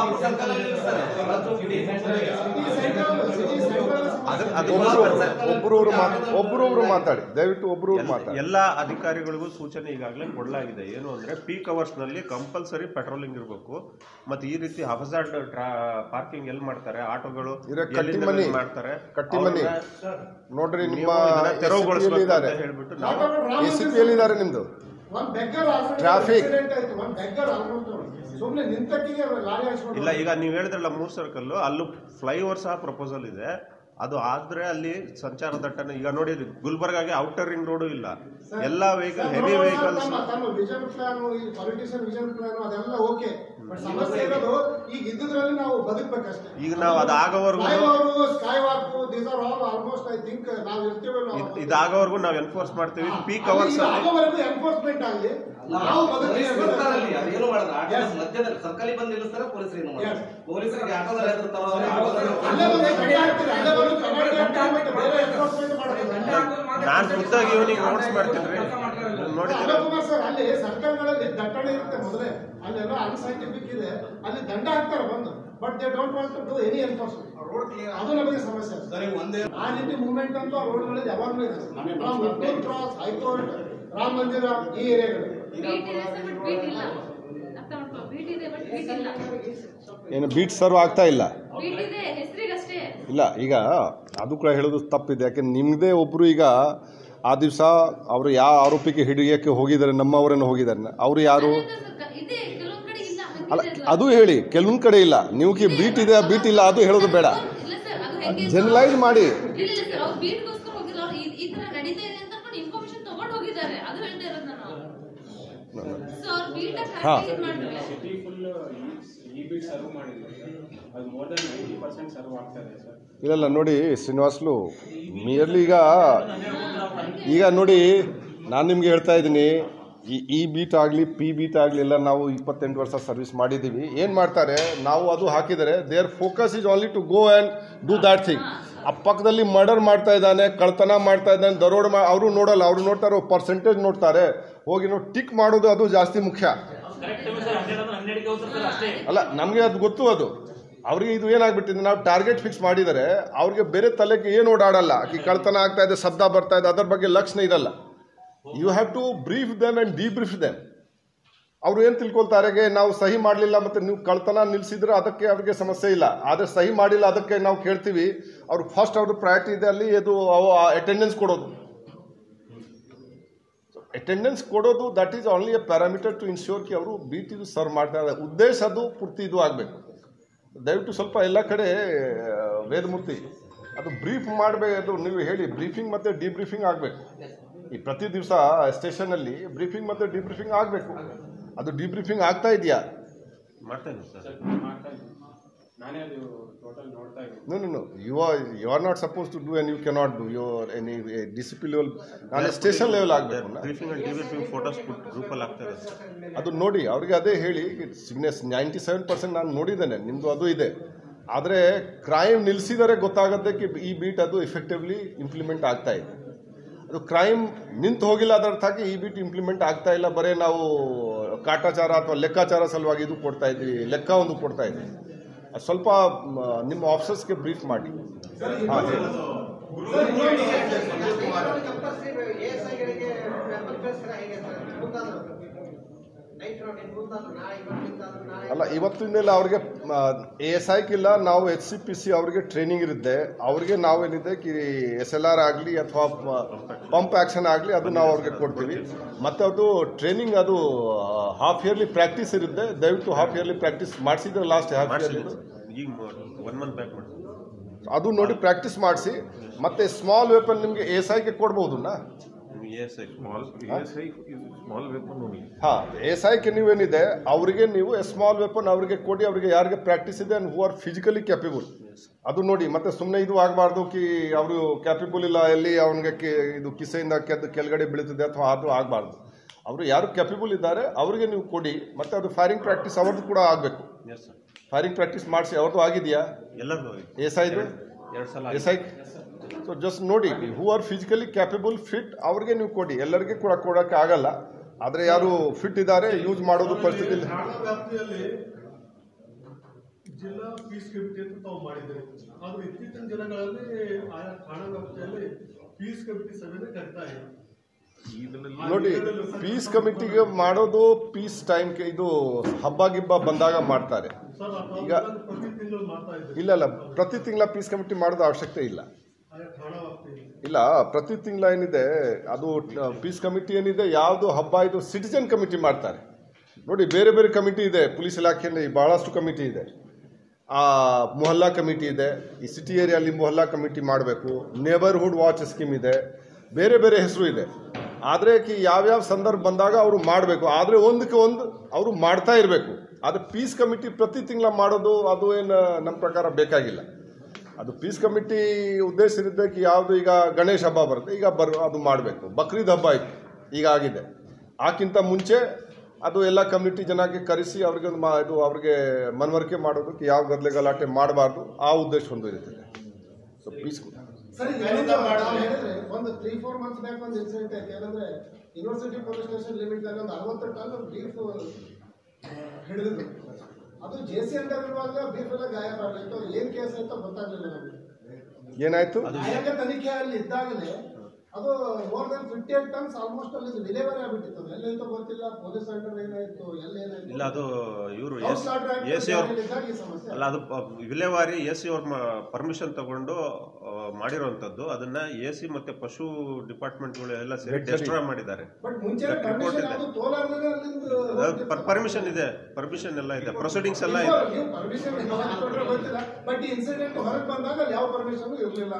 ಒಬ್ಬರೊಬ್ರು ಮಾತಾಡಿ, ದಯವಿಟ್ಟು ಒಬ್ಬರೊಬ್ರು ಮಾತಾಡಿ. ಎಲ್ಲ ಅಧಿಕಾರಿಗಳಿಗೂ ಸೂಚನೆ ಈಗಾಗಲೇ ಕೊಡಲಾಗಿದೆ. ಏನು ಅಂದ್ರೆ ಪೀಕ್ ಅವರ್ಸ್ ನಲ್ಲಿ ಕಂಪಲ್ಸರಿ ಪೆಟ್ರೋಲಿಂಗ್ ಇರಬೇಕು. ಮತ್ತೆ ಈ ರೀತಿ ಹಜಾರ್ಡ್ ಪಾರ್ಕಿಂಗ್ ಎಲ್ಲಿ ಮಾಡ್ತಾರೆ ಆಟೋಗಳು ಮಾಡ್ತಾರೆ ನೋಡ್ರಿ. ನಿಮ್ಮ ತೆರವುಗೊಳಿಸಬೇಕು ಹೇಳ್ಬಿಟ್ಟು ನಾವು ACP ಇದ್ದಾರೆ. ನಿಮ್ದು ಟ್ರಾಫಿಕ್ ಇಲ್ಲ. ಈಗ ನೀವು ಹೇಳಿದ್ರಲ್ಲ 3 ಸರ್ಕಲ್, ಅಲ್ಲೂ ಫ್ಲೈಓವರ್ ಸಹ ಪ್ರಪೋಸಲ್ ಇದೆ. ಅದು ಆದ್ರೆ ಅಲ್ಲಿ ಸಂಚಾರ ದಟ್ಟಣೆ. ಈಗ ನೋಡಿ ಗುಲ್ಬರ್ಗಾಗೆ ಔಟರ್ ರಿಂಗ್ ರೋಡು ಇಲ್ಲ. ಎಲ್ಲಾ ವೆಹಿಕಲ್ ಹೆವಿ ವೆಹಿಕಲ್ಸ್ ಈಗ ನಾವು ಅದಾಗೋವರೆಗೂ ಇದಾಗೋವರೆಗೂ ನಾವು ಎನ್ಫೋರ್ಸ್ ಮಾಡ್ತೀವಿ. ಪೀಕ್ ಅವರ್ಸ್ ಸರ್ಕಾರಿ ಬಂದು ನಿಲ್ಲಿಸ್ತಾರೆ, ಪೊಲೀಸರಿಗೆ ನಾನು ಖುದ್ದಾಗಿ ಇವನಿಗೆ ನೋಟ್ಸ್ ಮಾಡ್ತೀನಿ. ಸರ್ ಅಲ್ಲಿ ಸರ್ಕಲ್ಗಳಲ್ಲಿ ದಟ್ಟಣೆ ಇರುತ್ತೆ ಮೊದಲೇ, ಅಲ್ಲೆಲ್ಲ ಅನ್ಸೈಂಟಿಫಿಕ್ ಇದೆ, ಅಲ್ಲಿ ದಂಡ ಹಾಕ್ತಾರೆ ಬಂದು. But they don't want to do any enforcement. ಅದು ನಮಗೆ ಸಮಸ್ಯೆ. ಆ ರೀತಿ ಮೂವ್ಮೆಂಟ್ ಅಂತೂ ಆ ರೋಡ್ಗಳಲ್ಲಿ ಯಾವಾಗಲೂ ಇದೆ. ಮುತ್ತೂರ್ ಕ್ರಾಸ್, ಹೈಕೋರ್ಟ್, ರಾಮ ಮಂದಿರ, ಈ ಏರಿಯಾಗಳು ಏನು ಬೀಟ್ ಸರ್ವ್ ಆಗ್ತಾ ಇಲ್ಲ. ಇಲ್ಲ, ಈಗ ಅದು ಕೂಡ ಹೇಳೋದು ತಪ್ಪಿದೆ. ಯಾಕೆಂದ್ರೆ ನಿಮ್ಮದೇ ಒಬ್ರು ಈಗ ಆ ದಿವಸ ಅವರು ಯಾವ ಆರೋಪಿಗೆ ಹಿಡಿಯಕ್ಕೆ ಹೋಗಿದ್ದಾರೆ, ನಮ್ಮವರನ್ನು ಹೋಗಿದ್ದಾರೆ, ಅವರು ಯಾರು ಅಲ್ಲ ಅದು ಹೇಳಿ. ಕೆಲವೊಂದು ಕಡೆ ಇಲ್ಲ. ನೀವು ಬೀಟ್ ಇದೆ ಬೀಟ್ ಇಲ್ಲ ಅದು ಹೇಳೋದು ಬೇಡ, ಜನರಲೈಸ್ ಮಾಡಿ. ಇಲ್ಲ ನೋಡಿ ಶ್ರೀನಿವಾಸ್ಲು, ಮಿಯರ್ಲಿ ಈಗ ನೋಡಿ ನಾನು ನಿಮ್ಗೆ ಹೇಳ್ತಾ ಇದ್ದೀನಿ, ಈ ಬೀಟ್ ಆಗಲಿ ಪಿ ಬೀಟ್ ಆಗಲಿ ಎಲ್ಲ ನಾವು 28 ವರ್ಷ ಸರ್ವಿಸ್ ಮಾಡಿದ್ದೀವಿ. ಏನು ಮಾಡ್ತಾರೆ, ನಾವು ಅದು ಹಾಕಿದರೆ their focus is only to go and do that thing. ಆ ಪಕ್ಕದಲ್ಲಿ ಮರ್ಡರ್ ಮಾಡ್ತಾ ಇದ್ದಾನೆ, ಕಳ್ತನ ಮಾಡ್ತಾ ಇದ್ದಾನೆ, ದರೋಡೆ ಅವರು ನೋಡಲ್ಲ. ಅವರು ನೋಡ್ತಾರೆ ಪರ್ಸೆಂಟೇಜ್ ನೋಡ್ತಾರೆ, ಹೋಗಿ ಟಿಕ್ ಮಾಡೋದು ಅದು ಜಾಸ್ತಿ ಮುಖ್ಯ ಅಲ್ಲ. ನಮಗೆ ಅದು ಗೊತ್ತು. ಅದು ಅವ್ರಿಗೆ ಇದು ಏನಾಗ್ಬಿಟ್ಟಿದೆ, ನಾವು ಟಾರ್ಗೆಟ್ ಫಿಕ್ಸ್ ಮಾಡಿದರೆ ಅವ್ರಿಗೆ ಬೇರೆ ತಲೆಗೆ ಏನು ಓಡಾಡಲ್ಲ. ಈ ಕಳ್ತನ ಆಗ್ತಾ ಇದೆ, ಶಬ್ದ ಬರ್ತಾ ಇದೆ, ಅದರ ಬಗ್ಗೆ ಲಕ್ಷಣ ಇರಲ್ಲ. You have to brief them and debrief them. ಅವರು ಏನು ತಿಳ್ಕೊಳ್ತಾರೆ, ನಾವು ಸಹಿ ಮಾಡಲಿಲ್ಲ ಮತ್ತು ನೀವು ಕಳ್ತನ ನಿಲ್ಲಿಸಿದ್ರೆ ಅದಕ್ಕೆ ಅವ್ರಿಗೆ ಸಮಸ್ಯೆ ಇಲ್ಲ, ಆದರೆ ಸಹಿ ಮಾಡಿಲ್ಲ ಅದಕ್ಕೆ ನಾವು ಕೇಳ್ತೀವಿ. ಅವ್ರಿಗೆ ಫಸ್ಟ್ ಅವ್ರದ್ದು ಪ್ರಯಾರಿಟಿ ಇದೆ ಅಲ್ಲಿ, ಅದು ಅಟೆಂಡೆನ್ಸ್ ಕೊಡೋದು. ಅಟೆಂಡೆನ್ಸ್ ಕೊಡೋದು that is only a parameter to ensure ಕಿ ಅವರು ಬೀಟ್ ಇದು ಸರ್ವ್ ಮಾಡ್ತಾ ಇದ್ದಾರೆ. ಉದ್ದೇಶ ಅದು ಪೂರ್ತಿ ಇದು ಆಗಬೇಕು. ದಯವಿಟ್ಟು ಸ್ವಲ್ಪ ಎಲ್ಲ ಕಡೆ ವೇದಮೂರ್ತಿ ಅದು ಬ್ರೀಫ್ ಮಾಡಬೇಕು. ನೀವು ಹೇಳಿ ಬ್ರೀಫಿಂಗ್ ಮತ್ತು ಡಿಬ್ರೀಫಿಂಗ್ ಆಗಬೇಕು. ಈ ಪ್ರತಿ ದಿವಸ ಸ್ಟೇಷನಲ್ಲಿ ಬ್ರೀಫಿಂಗ್ ಮತ್ತು ಡಿಬ್ರೀಫಿಂಗ್ ಆಗಬೇಕು. ಅದು ಡಿಬ್ರೀಫಿಂಗ್ ಆಗ್ತಾ ಇದೆಯಾ? ಮಾಡ್ತಾ ಇದ್ದೀನಿ sir. No. You are not supposed to do and you cannot do. You are any discipline level. ನಾನು ಸ್ಟೇಷನ್ ಲೆವೆಲ್ ಆಗಬೇಕು. ಬ್ರೀಫಿಂಗ್ ಅಂಡ್ ಡಿಬ್ರೀಫಿಂಗ್ ಫೋಟೋಸ್ ಗ್ರೂಪಲ್ಲಿ ಆಗ್ತದೆ. ಅದು ನೋಡಿ ಅವ್ರಿಗೆ ಅದೇ ಹೇಳಿ. ಸಿಗ್ನೆಸ್ 97% ನಾನು ನೋಡಿದ್ದೇನೆ, ನಿಮ್ಮದು ಅದು ಇದೆ. ಆದರೆ ಕ್ರೈಮ್ ನಿಲ್ಲಿಸಿದರೆ ಗೊತ್ತಾಗೋದಕ್ಕೆ ಈ ಬೀಟ್ ಅದು ಎಫೆಕ್ಟಿವ್ಲಿ ಇಂಪ್ಲಿಮೆಂಟ್ ಆಗ್ತಾ ಇದೆ. ಅದು ಕ್ರೈಮ್ ನಿಂತು ಹೋಗಿಲ್ಲ, ಅದರ ಅರ್ಥಕ್ಕೆ ಈ ಬೀಟ್ ಇಂಪ್ಲಿಮೆಂಟ್ ಆಗ್ತಾ ಇಲ್ಲ. ಬರೀ ನಾವು ಕಾಟಾಚಾರ ಅಥವಾ ಲೆಕ್ಕಾಚಾರ ಸಲುವಾಗಿ ಇದು ಕೊಡ್ತಾ ಇದ್ವಿ, ಲೆಕ್ಕ ಒಂದು ಕೊಡ್ತಾ ಇದ್ವಿ. ಸ್ವಲ್ಪ ನಿಮ್ಮ ಆಫೀಸರ್ಸ್ಗೆ ಬ್ರೀಫ್ ಮಾಡಿ. ಹಾಂ ಹೇಳಿ. ಅಲ್ಲ, ಇವತ್ತಿನ ಅವ್ರಿಗೆ ASI ಕಿಲ್ಲ, ನಾವು HCPC ಅವ್ರಿಗೆ ಟ್ರೈನಿಂಗ್ ಇರುತ್ತೆ. ಅವ್ರಿಗೆ ನಾವೇನಿದೆ SLR ಆಗಲಿ ಅಥವಾ ಪಂಪ್ ಆಕ್ಷನ್ ಆಗಲಿ ಅದು ನಾವು ಅವ್ರಿಗೆ ಕೊಡ್ತೀವಿ. ಮತ್ತೆ ಅದು ಟ್ರೈನಿಂಗ್ ಅದು ಹಾಫ್ ಇಯರ್ಲಿ ಪ್ರಾಕ್ಟೀಸ್ ಇರುತ್ತೆ. ದಯವಿಟ್ಟು ಹಾಫ್ ಇಯರ್ಲಿ ಪ್ರಾಕ್ಟೀಸ್ ಮಾಡಿಸಿದ್ರೆ ಲಾಸ್ಟ್ ಹಾಫ್ ಇಯರ್ಲಿ ಅದು ನೋಡಿ ಪ್ರಾಕ್ಟೀಸ್ ಮಾಡಿಸಿ. ಮತ್ತೆ ಸ್ಮಾಲ್ ವೆಪನ್ ನಿಮಗೆ ASIಗೆ ಕೊಡ್ಬೋದನ್ನ ASIಗೆ ನೀವೇನಿದೆ ಅವರಿಗೆ ನೀವು ಸ್ಮಾಲ್ ವೆಪನ್ ಅವರಿಗೆ ಕೊಡಿ. ಅವರಿಗೆ ಯಾರಿಗೆ ಪ್ರಾಕ್ಟೀಸ್ ಇದೆ and who are physically capable ಅದು ನೋಡಿ. ಮತ್ತೆ ಸುಮ್ಮನೆ ಇದು ಆಗಬಾರ್ದು ಅವರು ಕ್ಯಾಪಬಲ್ ಇಲ್ಲ, ಎಲ್ಲಿ ಅವನಿಗೆ ಇದು ಕಿಸೆಯಿಂದ ಕೆಳಗಡೆ ಬೀಳ್ತಿದೆ ಅಥವಾ ಅದು ಆಗಬಾರ್ದು. ಅವರು ಯಾರು ಕ್ಯಾಪಬಲ್ ಇದ್ದಾರೆ ಅವರಿಗೆ ನೀವು ಕೊಡಿ. ಮತ್ತೆ ಅದು ಫೈರಿಂಗ್ ಪ್ರಾಕ್ಟೀಸ್ ಅವ್ರದ್ದು ಕೂಡ ಆಗಬೇಕು. ಫೈರಿಂಗ್ ಪ್ರಾಕ್ಟೀಸ್ ಮಾಡಿಸಿ ಅವ್ರದ್ದು ಆಗಿದೆಯಾ ASIದು? ASI ಸೊ ಜಸ್ಟ್ ನೋಡಿ, who are physically capable fit ಅವ್ರಿಗೆ ನೀವು ಕೊಡಿ. ಎಲ್ಲರಿಗೆ ಕೂಡ ಕೊಡೋಕ್ಕೆ ಆಗಲ್ಲ, ಆದರೆ ಯಾರು ಫಿಟ್ ಇದ್ದಾರೆ ಯೂಸ್ ಮಾಡೋದು ಪರಿಸ್ಥಿತಿ ಇಲ್ಲ. ಜಿಲ್ಲಾ ಪೀಸ್ ಕಮಿಟಿ ಅಂತ ತಾವು ಮಾಡಿದ್ದೇವೆ. ಆದ್ರೆ ಇತ್ತೀಚಿನ ದಿನಗಳಲ್ಲಿ ಆಯಾ ಠಾಣಾ ವ್ಯಾಪ್ತಿಯಲ್ಲಿ ಪೀಸ್ ಕಮಿಟಿ ಸಭೆನೇ ಕರಿತಾ ಇಲ್ಲ. ನೋಡಿ, ಪೀಸ್ ಕಮಿಟಿಗೆ ಮಾಡೋದು ಪೀಸ್ ಟೈಮ್ ಇದು ಹಬ್ಬ ಗಿಬ್ಬ ಬಂದಾಗ ಮಾಡ್ತಾರೆ. ಈಗ ಇಲ್ಲ ಪ್ರತಿ ತಿಂಗಳ ಪೀಸ್ ಕಮಿಟಿ ಮಾಡೋದು ಅವಶ್ಯಕತೆ ಇಲ್ಲ. ಇಲ್ಲ, ಪ್ರತಿ ತಿಂಗಳ ಏನಿದೆ ಅದು ಪೀಸ್ ಕಮಿಟಿ ಏನಿದೆ ಯಾವುದು ಹಬ್ಬ ಇದು ಸಿಟಿಜನ್ ಕಮಿಟಿ ಮಾಡ್ತಾರೆ. ನೋಡಿ, ಬೇರೆ ಬೇರೆ ಕಮಿಟಿ ಇದೆ ಪೊಲೀಸ್ ಇಲಾಖೆಯಲ್ಲಿ, ಬಹಳಷ್ಟು ಕಮಿಟಿ ಇದೆ. ಮೊಹಲ್ಲಾ ಕಮಿಟಿ ಇದೆ, ಈ ಸಿಟಿ ಏರಿಯಲ್ಲಿ ಮೊಹಲ್ಲಾ ಕಮಿಟಿ ಮಾಡಬೇಕು. ನೇಬರ್ಹುಡ್ ವಾಚ್ ಸ್ಕೀಮ್ ಇದೆ, ಬೇರೆ ಬೇರೆ ಹೆಸರು ಇದೆ. ಆದರೆ ಯಾವ್ಯಾವ ಸಂದರ್ಭ ಬಂದಾಗ ಅವರು ಮಾಡಬೇಕು. ಆದರೆ ಒಂದಕ್ಕೆ ಒಂದು ಅವರು ಮಾಡ್ತಾ ಇರಬೇಕು. ಆದರೆ ಪೀಸ್ ಕಮಿಟಿ ಪ್ರತಿ ತಿಂಗಳ ಮಾಡೋದು ಅದು ಏನು ನಮ್ಮ ಪ್ರಕಾರ ಬೇಕಾಗಿಲ್ಲ. ಅದು ಪೀಸ್ ಕಮಿಟಿ ಉದ್ದೇಶ ಇರುತ್ತೆ ಯಾವುದು ಈಗ ಗಣೇಶ ಹಬ್ಬ ಬರುತ್ತೆ, ಈಗ ಅದು ಮಾಡಬೇಕು. ಬಕ್ರೀದ್ ಹಬ್ಬ ಆಯಿತು, ಈಗ ಆಗಿದೆ. ಆಕ್ಕಿಂತ ಮುಂಚೆ ಅದು ಎಲ್ಲ ಕಮ್ಯುನಿಟಿ ಜನಕ್ಕೆ ಕರೆಸಿ ಅವ್ರಿಗೆ ಇದು ಅವ್ರಿಗೆ ಮನವರಿಕೆ ಮಾಡೋದಕ್ಕೆ ಯಾವ ಗದ್ದಲೆ ಗಲಾಟೆ ಮಾಡಬಾರ್ದು, ಆ ಉದ್ದೇಶ ಒಂದು ಇರ್ತದೆ. ಸೊ ಪೀಸ್ ಒಂದು 3-4 ಮಂತ್ಸ್ ಬ್ಯಾಕ್ ಒಂದು ಇನ್ಸಿಡೆಂಟ್ ಆಯ್ತು. ಏನಂದ್ರೆ ಯೂನಿವರ್ಸಿಟಿ ಪೊಲೀಸ್ ಸ್ಟೇಷನ್ ಲಿಮಿಟ್ ದಾಗ ಒಂದು 60 ಟನ್ ಬೀಫ್ ಹಿಡಿದಿದ್ರು. ಅದು JC ಅಂಡರ್ ಇರುವಾಗ ಬೀಫ್ ಎಲ್ಲ ಗಾಯಬ ಆಗಲಿತ್ತು. ಏನ್ ಕೇಸ್ ಅಂತ ಗೊತ್ತಾಗ್ಲಿಲ್ಲ ನಮಗೆ. ಏನಾಯ್ತು? ತನಿಖೆಯಲ್ಲಿ ಇದ್ದಾಗಲೇ ಅದು ಮೋರ್ ದನ್ 58 ಟನ್ಸ್ ಆಲ್ಮೋಸ್ಟ್ ಅಲ್ಲಿ ಡಿಲಿವರಿ ಆಗ್ಬಿಟ್ಟಿತ್ತು. ಎಲ್ಲೆಂತ ಗೊತ್ತಿಲ್ಲ. ಪೊಲೀಸ್ ಅಂಡರ್ ಏನಾಯ್ತು, ಎಲ್ಲೇನಾಯ್ತು ಇಲ್ಲ, ಅದು ಇವರು AC ಅವ್ರ ಅಲ್ಲ, ಅದು ವಿಲೇವಾರಿ AC ಅವ್ರ ಪರ್ಮಿಷನ್ ತಗೊಂಡು ಮಾಡಿರುವಂತದ್ದು. ಅದನ್ನ AC ಮತ್ತೆ ಪಶು ಡಿಪಾರ್ಟ್ಮೆಂಟ್ಗಳು ಎಲ್ಲ ಸೇರಿ ಡೆಸ್ಟ್ರಾಯ್ ಮಾಡಿದ್ದಾರೆ. ಪರ್ಮಿಷನ್ ಇದೆ, ಪರ್ಮಿಷನ್ ಎಲ್ಲ ಇದೆ, ಪ್ರೊಸೀಡಿಂಗ್ಸ್ ಎಲ್ಲ ಇದೆ. ಬಟ್ ಈ ಇನ್ಸಿಡೆಂಟ್ ಹೊರಗೆ ಬಂದಾಗ ಯಾವ ಪರ್ಮಿಷನ್ ಇರಲಿಲ್ಲ.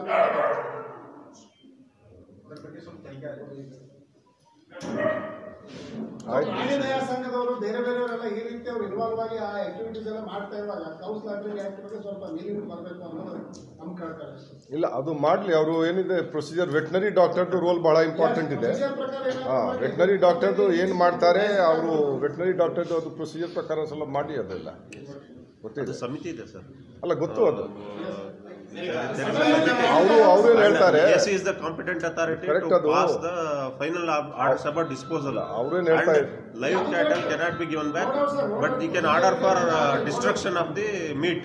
ಪ್ರಾಣಿ ದಯಾ ಸಂಘದವರು ಬೇರೆ ಬೇರೆಯವರೆಲ್ಲ ಈ ರೀತಿ ಅವ್ರು ಇನ್ವಾಲ್ವ್ ಆಗಿ ಆ ಆಕ್ಟಿವಿಟೀಸ್ ಎಲ್ಲ ಮಾಡ್ತಾ ಇರುವಾಗ ಕೌಸ್ ಲಾಟ್ರಿಂಗ್ ಆಕ್ಟ್ ಬಗ್ಗೆ ಸ್ವಲ್ಪ ಮೀನಿಂಗ್ ಬರಬೇಕು ಅನ್ನೋದು ನಮ್ ಕೇಳ್ತಾರೆ. ಇಲ್ಲ, ಅದು ಮಾಡಲಿ. ಅವರು ಏನಿದೆ ಪ್ರೊಸೀಜರ್, ವೆಟನರಿ ಡಾಕ್ಟರ್ದು ರೋಲ್ ಬಹಳ ಇಂಪಾರ್ಟೆಂಟ್ ಇದೆ. ವೆಟನರಿ ಡಾಕ್ಟರ್ದು ಏನು ಮಾಡ್ತಾರೆ ಅವರು, ವೆಟನರಿ ಡಾಕ್ಟರ್ದು ಅದು ಪ್ರೊಸೀಜರ್ ಪ್ರಕಾರ ಸ್ವಲ್ಪ ಮಾಡಿ. ಅದೆಲ್ಲ ಗೊತ್ತಿದೆ, ಸಮಿತಿ ಇದೆ ಸರ್. ಅಲ್ಲ ಗೊತ್ತು, ಅದು ಅವರು ಹೇಳ್ತಾರೆ AC is the competent authority to pass the final orders about disposal. ಅವ್ರೇನು ಹೇಳ್ತಾರೆ, live cattle cannot be given back, but they can order for destruction of the meat.